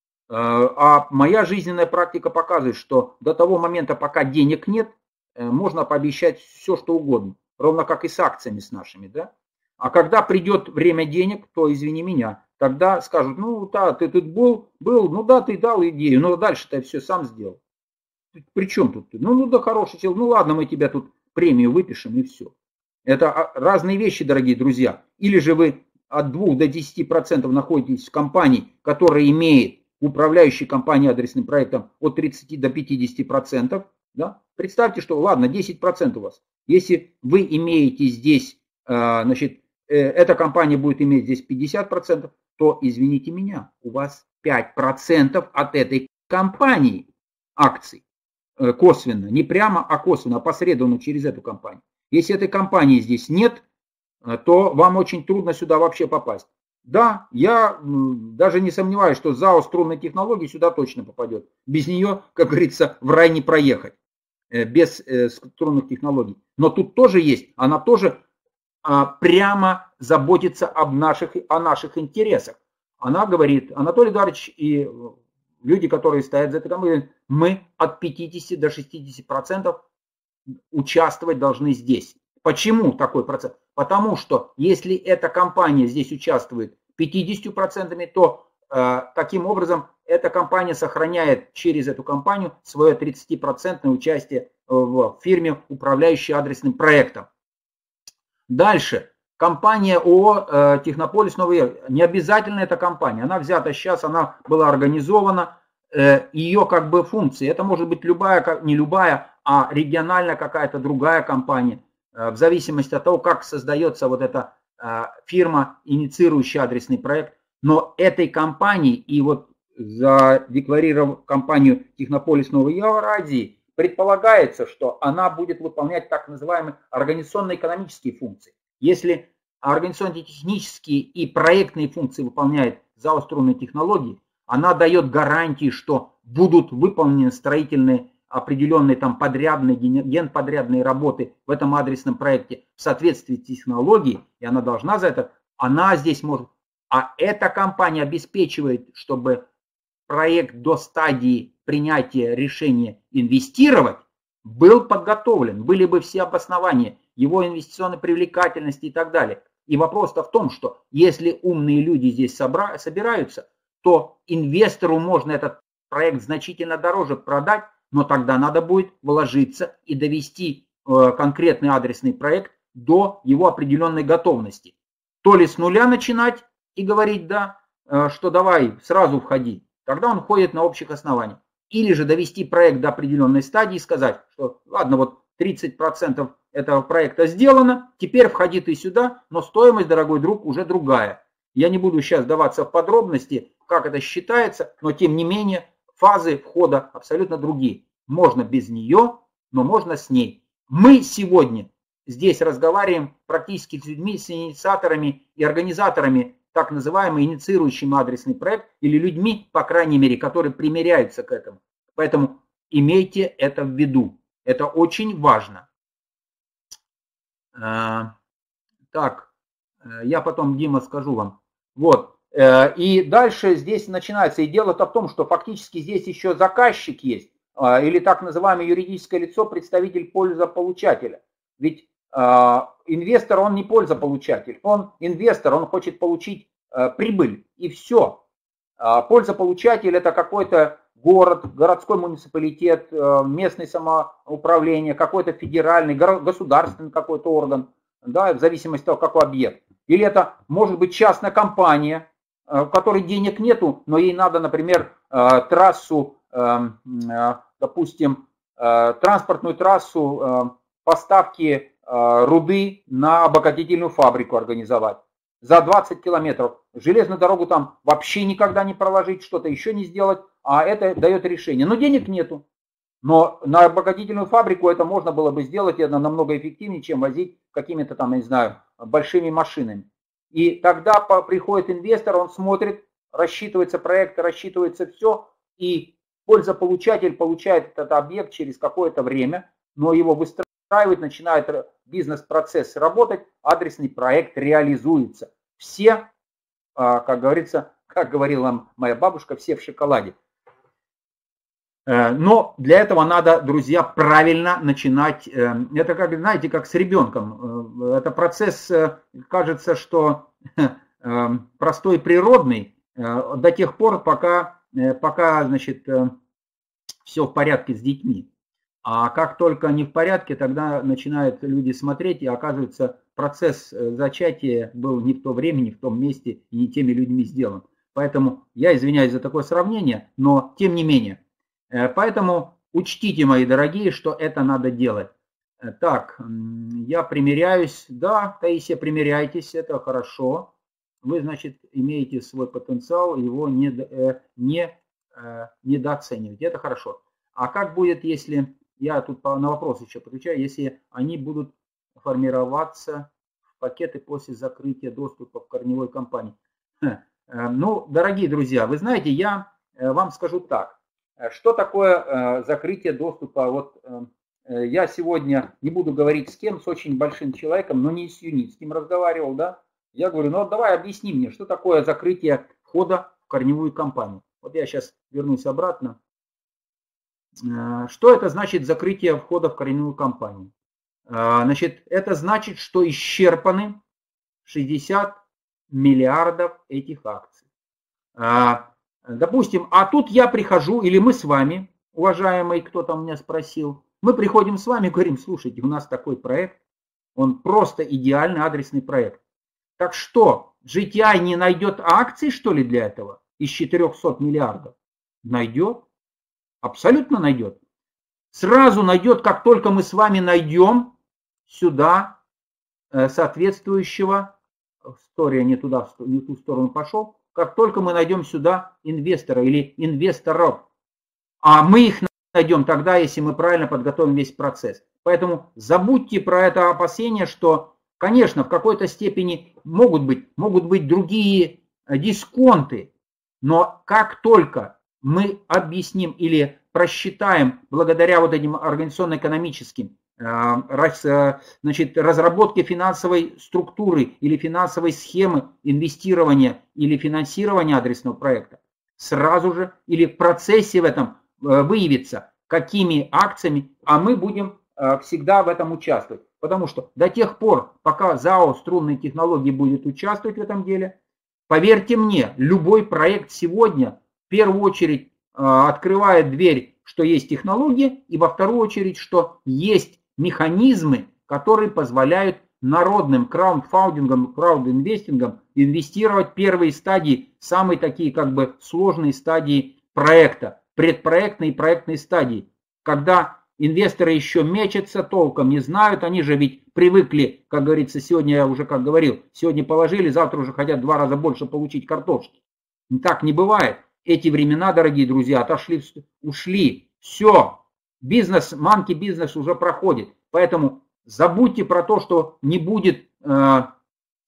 А моя жизненная практика показывает, что до того момента, пока денег нет, можно пообещать все, что угодно. Ровно как и с акциями с нашими, да? А когда придет время денег, то, извини меня, тогда скажут: ну да, ты тут был, ну да, ты дал идею, но дальше ты все сам сделал. При чем тут ты? Ну да, хороший человек, ну ладно, мы тебя тут премию выпишем и все. Это разные вещи, дорогие друзья. Или же вы от 2 до 10% находитесь в компании, которая имеет управляющей компании адресным проектом от 30 до 50%. Да? Представьте, что, ладно, 10% у вас. Если вы имеете здесь, значит, эта компания будет иметь здесь 50%, то, извините меня, у вас 5% от этой компании акций. Косвенно, не прямо, а косвенно, опосредованно через эту компанию. Если этой компании здесь нет, то вам очень трудно сюда вообще попасть. Да, я даже не сомневаюсь, что ЗАО струнной технологии сюда точно попадет. Без нее, как говорится, в рай не проехать. Без струнных технологий. Но тут тоже есть, она тоже прямо заботится о наших интересах. Она говорит: Анатолий Эдуардович и люди, которые стоят за этой компанией, мы от 50 до 60% участвовать должны здесь. Почему такой процент? Потому что если эта компания здесь участвует 50%, то таким образом эта компания сохраняет через эту компанию свое 30% участие в фирме, управляющей адресным проектом. Дальше. Компания ООО «Технополис Новый Яр». Не обязательно эта компания. Она взята сейчас, она была организована. Ее как бы функции. Это может быть любая, не любая, а региональная какая-то другая компания. В зависимости от того, как создается вот эта фирма, инициирующая адресный проект. Но этой компании, и вот задекларировав компанию «Технополис Новой Евразии», предполагается, что она будет выполнять так называемые организационно-экономические функции. Если организационно-технические и проектные функции выполняет ЗАО «Струнные технологии», она дает гарантии, что будут выполнены строительные определенные там подрядные, генподрядные работы в этом адресном проекте в соответствии с технологией, и она должна за это, она здесь может. А эта компания обеспечивает, чтобы проект до стадии принятия решения инвестировать был подготовлен, были бы все обоснования его инвестиционной привлекательности и так далее. И вопрос-то в том, что если умные люди здесь собираются, то инвестору можно этот проект значительно дороже продать, но тогда надо будет вложиться и довести конкретный адресный проект до его определенной готовности. То ли с нуля начинать и говорить, да, что давай сразу входи, тогда он входит на общих основаниях. Или же довести проект до определенной стадии и сказать, что ладно, вот 30% этого проекта сделано, теперь входи ты сюда, но стоимость, дорогой друг, уже другая. Я не буду сейчас вдаваться в подробности, как это считается, но тем не менее фазы входа абсолютно другие. Можно без нее, но можно с ней. Мы сегодня здесь разговариваем практически с людьми, с инициаторами и организаторами так называемый инициирующий адресный проект или людьми, по крайней мере, которые примиряются к этому. Поэтому имейте это в виду. Это очень важно. Так, я потом, Дима, скажу вам. Вот. И дальше здесь начинается. И дело-то в том, что фактически здесь еще заказчик есть. Или так называемое юридическое лицо, представитель пользополучателя. Ведь инвестор, он не пользополучатель. Он инвестор, он хочет получить прибыль. И все. Пользополучатель — это какой-то город, городской муниципалитет, местное самоуправление, какой-то федеральный, государственный какой-то орган, да, в зависимости от того, какой объект. Или это может быть частная компания, у которой денег нету, но ей надо, например, трассу, допустим, транспортную трассу поставки руды на обогатительную фабрику организовать. За 20 километров. Железную дорогу там вообще никогда не проложить, что-то еще не сделать, а это дает решение. Но денег нету. Но на обогатительную фабрику это можно было бы сделать, это намного эффективнее, чем возить какими-то там, я не знаю, большими машинами. И тогда приходит инвестор, он смотрит, рассчитывается проект, рассчитывается все, и пользополучатель получает этот объект через какое-то время, но его выстраивает, начинает бизнес-процесс работать, адресный проект реализуется. Все, как говорится, как говорила моя бабушка, все в шоколаде. Но для этого надо, друзья, правильно начинать. Это, как, знаете, как с ребенком. Это процесс, кажется, что простой, природный, до тех пор, пока значит, все в порядке с детьми. А как только не в порядке, тогда начинают люди смотреть, и оказывается, процесс зачатия был не в то время, не в том месте и не теми людьми сделан. Поэтому я извиняюсь за такое сравнение, но тем не менее. Поэтому учтите, мои дорогие, что это надо делать. Так, я примеряюсь. Да, Таисия, примеряйтесь, это хорошо. Вы, значит, имеете свой потенциал, его недооцениваете. Это хорошо. А как будет, если, я тут на вопрос еще отвечаю, если они будут формироваться в пакеты после закрытия доступа в корневой компании? Ну, дорогие друзья, вы знаете, я вам скажу так. Что такое закрытие доступа? Вот я сегодня не буду говорить с кем, с очень большим человеком, но не с Юницким разговаривал, да? Я говорю, ну давай объясни мне, что такое закрытие входа в корневую компанию. Вот я сейчас вернусь обратно. Что это значит закрытие входа в корневую компанию? Значит, это значит, что исчерпаны 60 миллиардов этих акций. Допустим, а тут я прихожу, или мы с вами, уважаемый, кто там меня спросил, мы приходим с вами и говорим, слушайте, у нас такой проект, он просто идеальный адресный проект. Так что, GTI не найдет акций, что ли, для этого из 400 миллиардов? Найдет, абсолютно найдет. Сразу найдет, как только мы с вами найдем сюда соответствующего, история не туда, не в ту сторону пошел, как только мы найдем сюда инвестора или инвесторов. А мы их найдем тогда, если мы правильно подготовим весь процесс. Поэтому забудьте про это опасение, что, конечно, в какой-то степени могут быть другие дисконты, но как только мы объясним или просчитаем благодаря вот этим организационно-экономическим, значит, разработке финансовой структуры или финансовой схемы инвестирования или финансирования адресного проекта, сразу же или в процессе в этом выявится, какими акциями, а мы будем всегда в этом участвовать. Потому что до тех пор, пока ЗАО «Струнные технологии» будет участвовать в этом деле, поверьте мне, любой проект сегодня в первую очередь открывает дверь, что есть технологии, и во вторую очередь, что есть механизмы, которые позволяют народным краундфандингом, краудинвестингом инвестировать первые стадии, самые такие как бы сложные стадии проекта, предпроектные и проектные стадии, когда инвесторы еще мечутся, толком не знают, они же ведь привыкли, как говорится, сегодня я уже как говорил, сегодня положили, завтра уже хотят 2 раза больше получить картошки. Так не бывает. Эти времена, дорогие друзья, отошли, ушли. Все. Бизнес, манки бизнес уже проходит. Поэтому забудьте про то, что не будет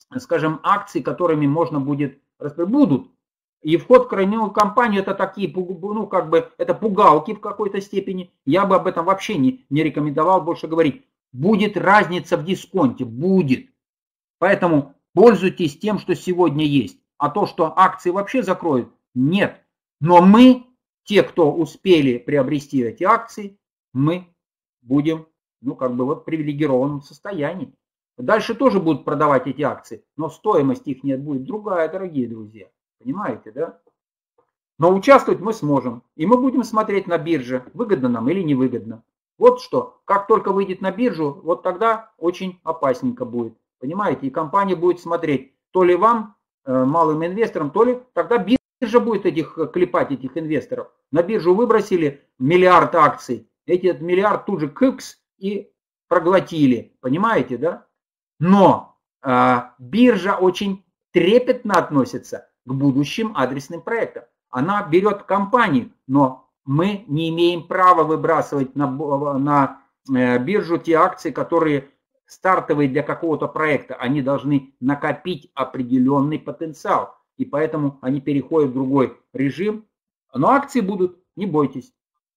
скажем, акций, которыми можно будет будут. И вход в корневую кампанию это такие, ну, как бы, это пугалки в какой-то степени. Я бы об этом вообще не рекомендовал больше говорить. Будет разница в дисконте, будет. Поэтому пользуйтесь тем, что сегодня есть. А то, что акции вообще закроют, нет. Но мы, те, кто успели приобрести эти акции, мы будем, ну, как бы вот в привилегированном состоянии. Дальше тоже будут продавать эти акции, но стоимость их нет, будет другая, дорогие друзья. Понимаете, да? Но участвовать мы сможем. И мы будем смотреть на бирже, выгодно нам или невыгодно. Вот что, как только выйдет на биржу, вот тогда очень опасненько будет. Понимаете, и компания будет смотреть, то ли вам, малым инвесторам, то ли тогда биржа будет клепать этих инвесторов. На биржу выбросили миллиард акций, этот миллиард тут же кыкс и проглотили. Понимаете, да? Но биржа очень трепетно относится к будущим адресным проектам. Она берет компанию, но мы не имеем права выбрасывать на биржу те акции, которые стартовые для какого-то проекта. Они должны накопить определенный потенциал. И поэтому они переходят в другой режим. Но акции будут, не бойтесь.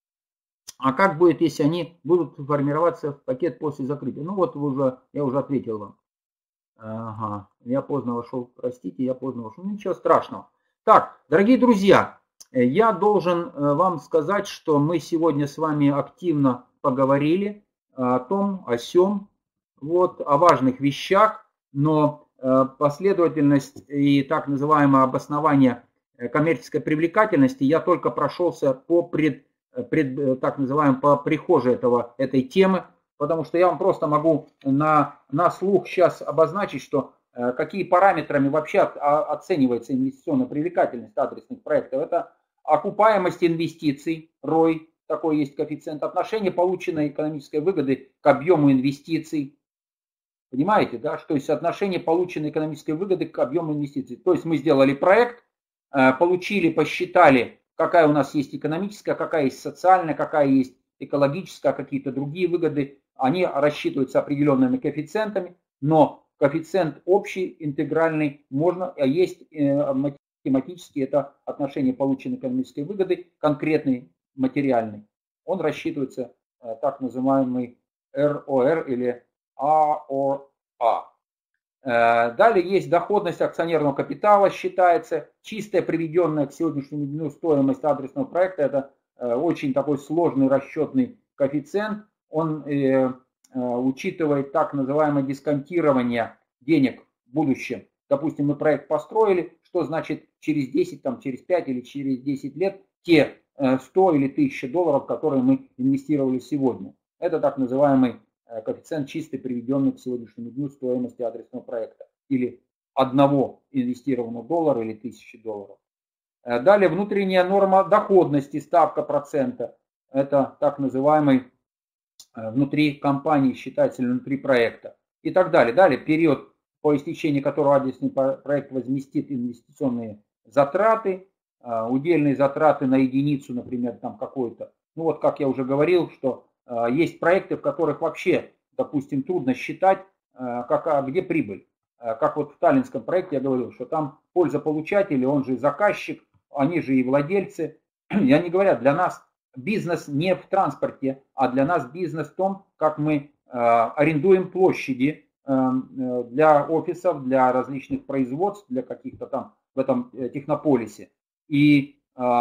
А как будет, если они будут формироваться в пакет после закрытия? Ну вот я уже ответил вам. Ага, я поздно вошел, простите, я поздно вошел. Ничего страшного. Так, дорогие друзья, я должен вам сказать, что мы сегодня с вами активно поговорили о том, о сём, вот, о важных вещах, но последовательность и так называемое обоснование коммерческой привлекательности я только прошелся по так называемой по прихожей этой темы, потому что я вам просто могу на слух сейчас обозначить, что какие параметрами вообще оценивается инвестиционная привлекательность адресных проектов. Это окупаемость инвестиций, ROI, такой есть коэффициент, отношение полученной экономической выгоды к объему инвестиций. Понимаете, да? То есть отношение полученной экономической выгоды к объему инвестиций. То есть мы сделали проект, получили, посчитали, какая у нас есть экономическая, какая есть социальная, какая есть экологическая, какие-то другие выгоды. Они рассчитываются определенными коэффициентами, но коэффициент общий, интегральный, можно, а есть математически, это отношение полученной экономической выгоды, конкретный, материальный. Он рассчитывается так называемый ROR или AOA. Далее есть доходность акционерного капитала, считается, чистая приведенная к сегодняшнему дню стоимость адресного проекта, это очень такой сложный расчетный коэффициент, он учитывает так называемое дисконтирование денег в будущем. Допустим, мы проект построили, что значит через 10, там, через 5 или через 10 лет те 100 или 1000 долларов, которые мы инвестировали сегодня. Это так называемый коэффициент чистой приведенный к сегодняшнему дню стоимости адресного проекта. Или одного инвестированного доллара или 1000 долларов. Далее внутренняя норма доходности, ставка процента. Это так называемый внутри компании считается или внутри проекта. И так далее. Далее период, по истечении которого адресный проект возместит инвестиционные затраты, удельные затраты на единицу, например, там какой-то. Ну вот как я уже говорил, что есть проекты, в которых вообще, допустим, трудно считать, где прибыль. Как вот в таллинском проекте я говорил, что там пользополучатель, он же заказчик, они же и владельцы. И они говорят, для нас бизнес не в транспорте, а для нас бизнес в том, как мы арендуем площади для офисов, для различных производств, для каких-то там в этом технополисе. И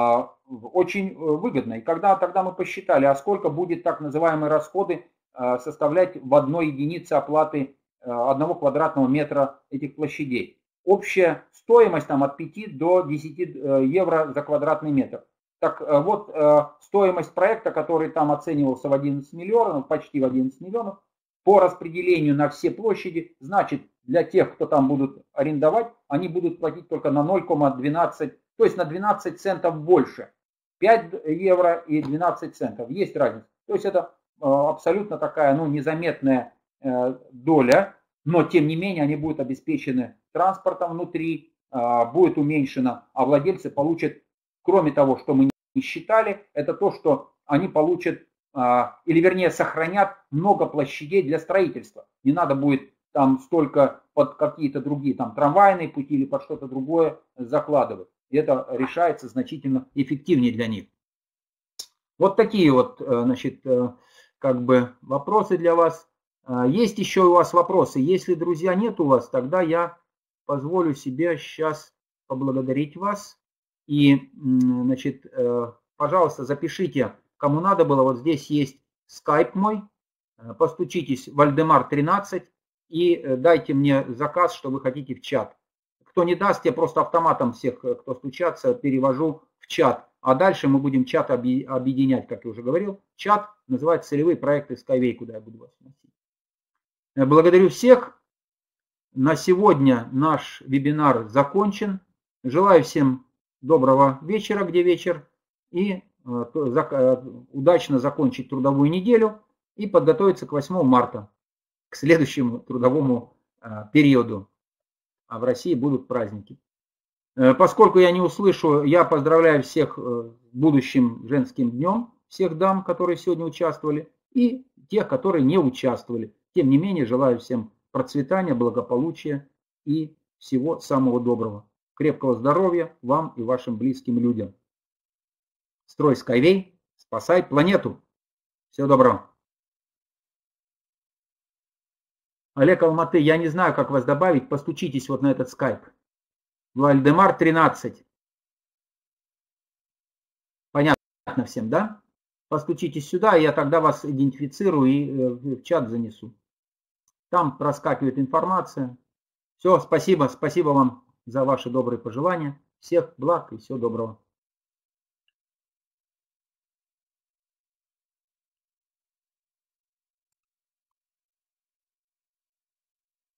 очень выгодно. И тогда мы посчитали, а сколько будет так называемые расходы составлять в одной единице оплаты 1 квадратного метра этих площадей. Общая стоимость там от 5 до 10 евро за квадратный метр. Так вот, стоимость проекта, который там оценивался в 11 миллионов, почти в 11 миллионов, по распределению на все площади, значит, для тех, кто там будут арендовать, они будут платить только на 0,12, то есть на 12 центов больше. 5 евро и 12 центов. Есть разница. То есть это абсолютно такая, незаметная доля, но тем не менее они будут обеспечены транспортом внутри, будет уменьшено, а владельцы получат, кроме того, что мы не считали, это то, что они получат, или вернее сохранят много площадей для строительства. Не надо будет там столько под какие-то другие, там трамвайные пути или под что-то другое закладывать. И это решается значительно эффективнее для них. Вот такие вот, значит, как бы вопросы для вас. Есть еще у вас вопросы? Если, друзья, нет у вас, тогда я позволю себе сейчас поблагодарить вас. И, значит, пожалуйста, запишите, кому надо было. Вот здесь есть скайп мой. Постучитесь, Вальдемар 13, и дайте мне заказ, что вы хотите в чат. Кто не даст, я просто автоматом всех, кто стучатся, перевожу в чат. А дальше мы будем чат объединять, как я уже говорил. Чат называется «Целевые проекты Skyway», куда я буду вас носить. Благодарю всех. На сегодня наш вебинар закончен. Желаю всем доброго вечера, где вечер. И удачно закончить трудовую неделю и подготовиться к 8 марта, к следующему трудовому периоду. А в России будут праздники. Поскольку я не услышу, я поздравляю всех с будущим женским днем, всех дам, которые сегодня участвовали, и тех, которые не участвовали. Тем не менее, желаю всем процветания, благополучия и всего самого доброго. Крепкого здоровья вам и вашим близким людям. Строй Skyway, спасай планету. Всего доброго. Олег Алматы, я не знаю, как вас добавить, постучитесь вот на этот скайп. Вальдемар 13. Понятно всем, да? Постучитесь сюда, я тогда вас идентифицирую и в чат занесу. Там проскакивает информация. Все, спасибо вам за ваши добрые пожелания. Всех благ и всего доброго.